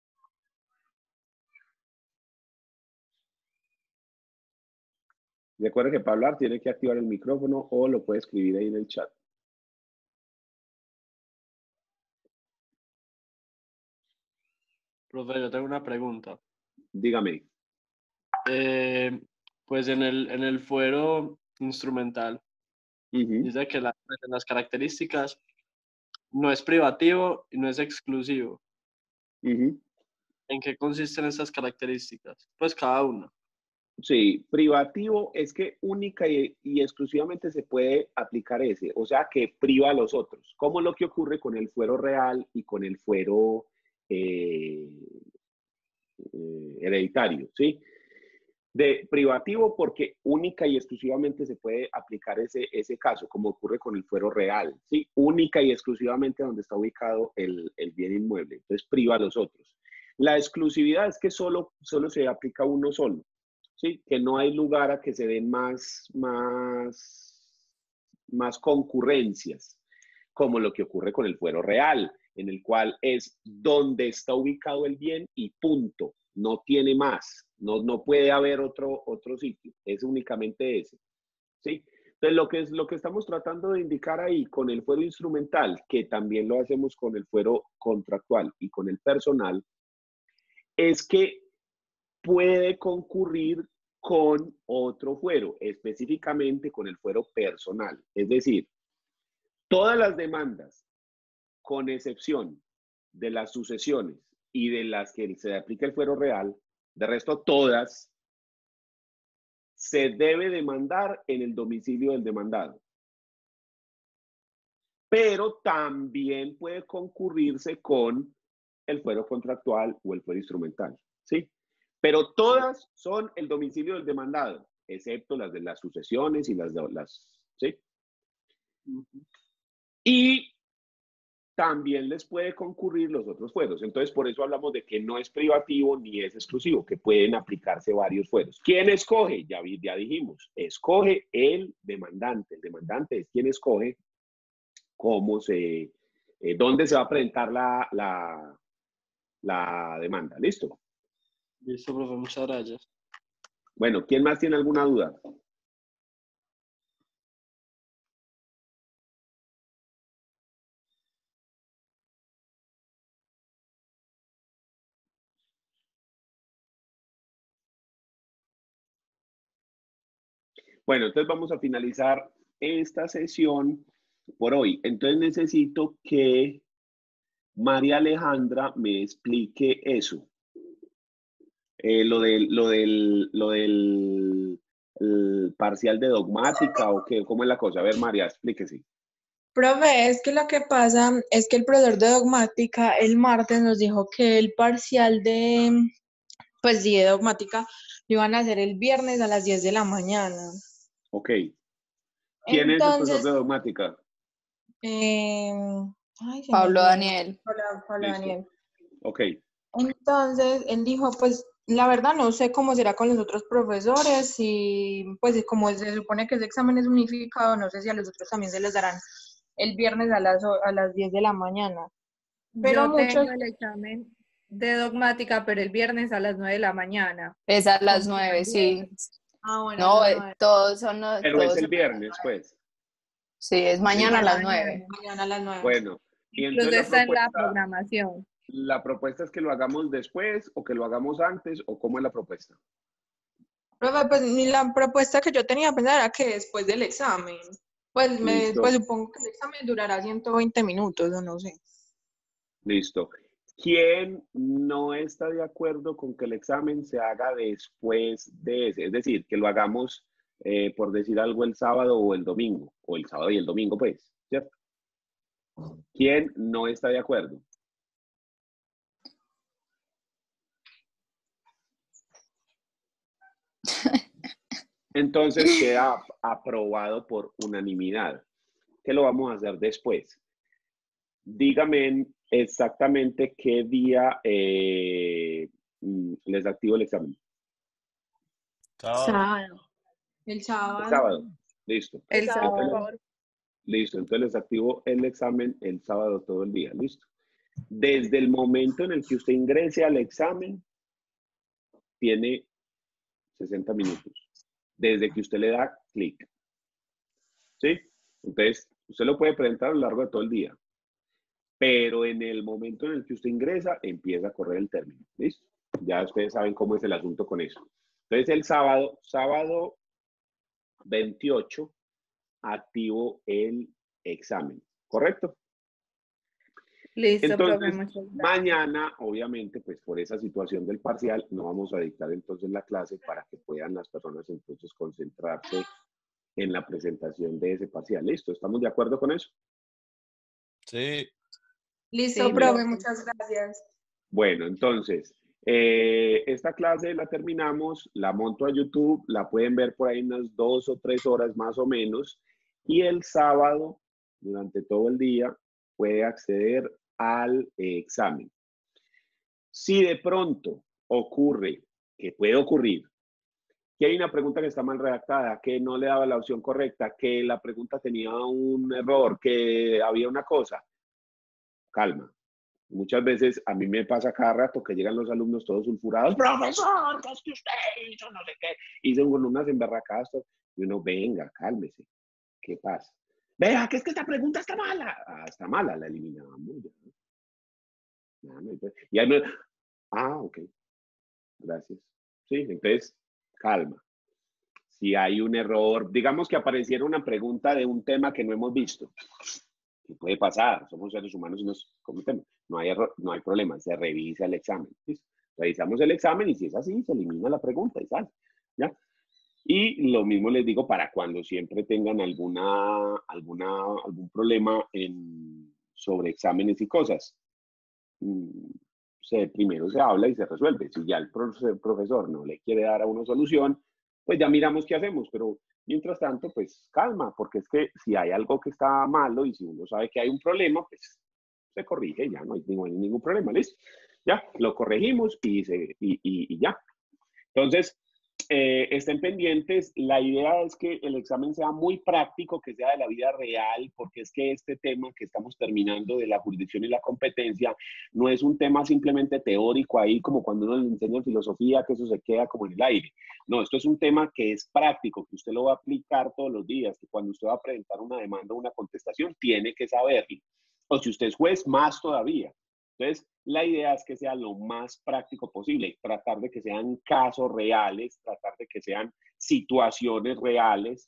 Recuerda que para hablar tiene que activar el micrófono o lo puede escribir ahí en el chat. Profe, yo tengo una pregunta. Dígame. Eh, pues en el, en el fuero instrumental, Uh-huh. dice que la, en las características no es privativo y no es exclusivo. Uh-huh. ¿En qué consisten estas características? Pues cada una. Sí, privativo es que única y, y exclusivamente se puede aplicar ese, o sea que priva a los otros, como lo que ocurre con el fuero real y con el fuero eh, eh, hereditario, ¿sí? De privativo porque única y exclusivamente se puede aplicar ese, ese caso, como ocurre con el fuero real, ¿sí? Única y exclusivamente donde está ubicado el, el bien inmueble, entonces priva a los otros. La exclusividad es que solo, solo se aplica uno solo. ¿Sí? Que no hay lugar a que se den más, más, más concurrencias, como lo que ocurre con el fuero real, en el cual es donde está ubicado el bien y punto, no tiene más, no, no puede haber otro, otro sitio, es únicamente ese. ¿Sí? Entonces, lo que, es, lo que estamos tratando de indicar ahí con el fuero instrumental, que también lo hacemos con el fuero contractual y con el personal, es que puede concurrir con otro fuero, específicamente con el fuero personal. Es decir, todas las demandas, con excepción de las sucesiones y de las que se aplica el fuero real, de resto todas se debe demandar en el domicilio del demandado. Pero también puede concurrirse con el fuero contractual o el fuero instrumental, ¿sí? Pero todas son el domicilio del demandado, excepto las de las sucesiones y las de las, ¿sí? Y también les puede concurrir los otros fueros. Entonces, por eso hablamos de que no es privativo ni es exclusivo, que pueden aplicarse varios fueros. ¿Quién escoge? Ya, ya dijimos, escoge el demandante. El demandante es quien escoge cómo se, eh, dónde se va a presentar la, la, la demanda. ¿Listo? Listo, profe, muchas gracias. Bueno, ¿quién más tiene alguna duda? Bueno, entonces vamos a finalizar esta sesión por hoy. Entonces necesito que María Alejandra me explique eso. Eh, lo del, lo del, lo del el parcial de dogmática o qué, ¿cómo es la cosa? A ver, María, explíquese. Profe, es que lo que pasa es que el profesor de dogmática el martes nos dijo que el parcial de, pues sí, de dogmática lo iban a hacer el viernes a las diez de la mañana. Ok. ¿Quién Entonces, es el profesor de dogmática? Eh, ay, se Pablo me olvidó. Daniel. Pablo, Pablo Listo. Daniel. Ok. Entonces, él dijo, pues, la verdad no sé cómo será con los otros profesores y pues como se supone que ese examen es unificado, no sé si a los otros también se les darán el viernes a las, a las diez de la mañana. Pero Yo muchos... tengo el examen de dogmática, pero el viernes a las nueve de la mañana. Es a las Como nueve, sí. también. Ah, bueno, No, a las eh, nueve. todos son los... Pero todos es el son- viernes, pues. Sí, es mañana a las nueve. Mañana a las nueve. Bueno. Y Incluso entonces la está en la propuesta, programación. la propuesta es que lo hagamos después o que lo hagamos antes o ¿cómo es la propuesta? Profe, pues ni la propuesta que yo tenía pensada era que después del examen, pues, me, Listo. pues supongo que el examen durará ciento veinte minutos, o no sé. Listo. ¿Quién no está de acuerdo con que el examen se haga después de ese? Es decir, que lo hagamos, eh, por decir algo, el sábado o el domingo, o el sábado y el domingo, pues, ¿cierto? ¿Quién no está de acuerdo? Entonces queda aprobado por unanimidad. ¿Qué lo vamos a hacer después? Dígame exactamente qué día eh, les activo el examen. Sábado. El sábado. El sábado. Listo. El sábado. Entonces, listo. Entonces les activo el examen el sábado todo el día. Listo. Desde el momento en el que usted ingrese al examen, tiene sesenta minutos. Desde que usted le da clic. ¿Sí? Entonces, usted lo puede presentar a lo largo de todo el día. Pero en el momento en el que usted ingresa, empieza a correr el término. ¿Listo? Ya ustedes saben cómo es el asunto con eso. Entonces, el sábado, sábado veintiocho, activo el examen. ¿Correcto? Listo, Entonces, profe, muchas gracias. mañana, obviamente, pues por esa situación del parcial, no vamos a dictar entonces la clase para que puedan las personas entonces concentrarse en la presentación de ese parcial. ¿Listo? ¿Estamos de acuerdo con eso? Sí. Listo, Sí, profe, profe. muchas gracias. Bueno, entonces, eh, esta clase la terminamos, la monto a YouTube, la pueden ver por ahí unas dos o tres horas más o menos, y el sábado, durante todo el día, puede acceder al eh, examen. Si de pronto ocurre, que puede ocurrir, que hay una pregunta que está mal redactada, que no le daba la opción correcta, que la pregunta tenía un error, que había una cosa, calma. Muchas veces a mí me pasa cada rato que llegan los alumnos todos sulfurados, profesor, ¿qué es que usted hizo? No sé qué. Hizo unas emberracadas. Y uno, venga, cálmese. ¿Qué pasa? Vea, que es que esta pregunta está mala. Ah, está mala, la eliminamos. Ya. Ya, no, y ahí me, ah, ok. Gracias. Sí, entonces, calma. Si hay un error, digamos que apareciera una pregunta de un tema que no hemos visto. ¿Qué puede pasar? Somos seres humanos y nos cometemos. No hay error, no hay problema, se revisa el examen. ¿Listo? Revisamos el examen y si es así, se elimina la pregunta y sale. ¿Ya? Y lo mismo les digo para cuando siempre tengan alguna, alguna, algún problema en, sobre exámenes y cosas. Mm, Se, primero se habla y se resuelve. Si ya el profe- profesor no le quiere dar a uno solución, pues ya miramos qué hacemos, pero mientras tanto, pues calma, porque es que si hay algo que está malo y si uno sabe que hay un problema, pues se corrige, ya no hay, no hay ningún problema, ¿listo? Ya, lo corregimos y, se, y, y, y ya. Entonces, eh, estén pendientes. La idea es que el examen sea muy práctico, que sea de la vida real, porque es que este tema que estamos terminando de la jurisdicción y la competencia no es un tema simplemente teórico ahí, como cuando uno le enseña filosofía, que eso se queda como en el aire. No, esto es un tema que es práctico, que usted lo va a aplicar todos los días, que cuando usted va a presentar una demanda o una contestación, tiene que saberlo. O si usted es juez, más todavía. Entonces, la idea es que sea lo más práctico posible, tratar de que sean casos reales, tratar de que sean situaciones reales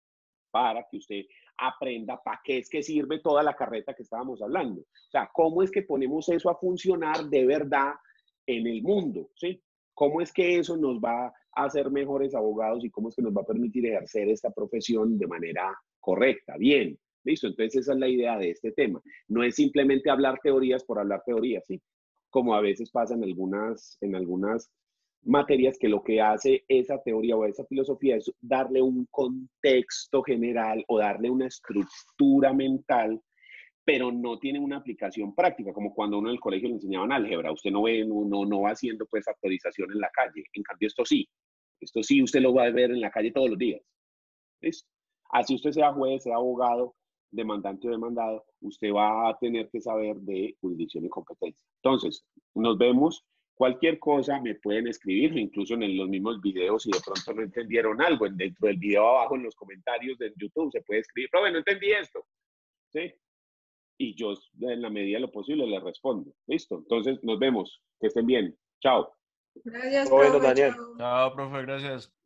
para que usted aprenda para qué es que sirve toda la carreta que estábamos hablando. O sea, cómo es que ponemos eso a funcionar de verdad en el mundo, ¿sí? ¿Cómo es que eso nos va a hacer mejores abogados y cómo es que nos va a permitir ejercer esta profesión de manera correcta, bien? ¿Listo? Entonces esa es la idea de este tema. No es simplemente hablar teorías por hablar teorías, ¿sí? Como a veces pasa en algunas, en algunas materias que lo que hace esa teoría o esa filosofía es darle un contexto general o darle una estructura mental, pero no tiene una aplicación práctica, como cuando uno en el colegio le enseñaban álgebra. Usted no ve, no, no, no va haciendo pues factorización en la calle. En cambio, esto sí. Esto sí usted lo va a ver en la calle todos los días. ¿Listo? Así usted sea juez, sea abogado, demandante o demandado, usted va a tener que saber de jurisdicción y competencia. Entonces, nos vemos. Cualquier cosa me pueden escribir, incluso en los mismos videos, si de pronto no entendieron algo, dentro del video abajo en los comentarios de YouTube se puede escribir, pero bueno, no entendí esto, ¿sí? Y yo, en la medida de lo posible, le respondo. ¿Listo? Entonces, nos vemos. Que estén bien. Chao. Gracias, Bueno, profe. Daniel. Chao. Chao, profe, gracias.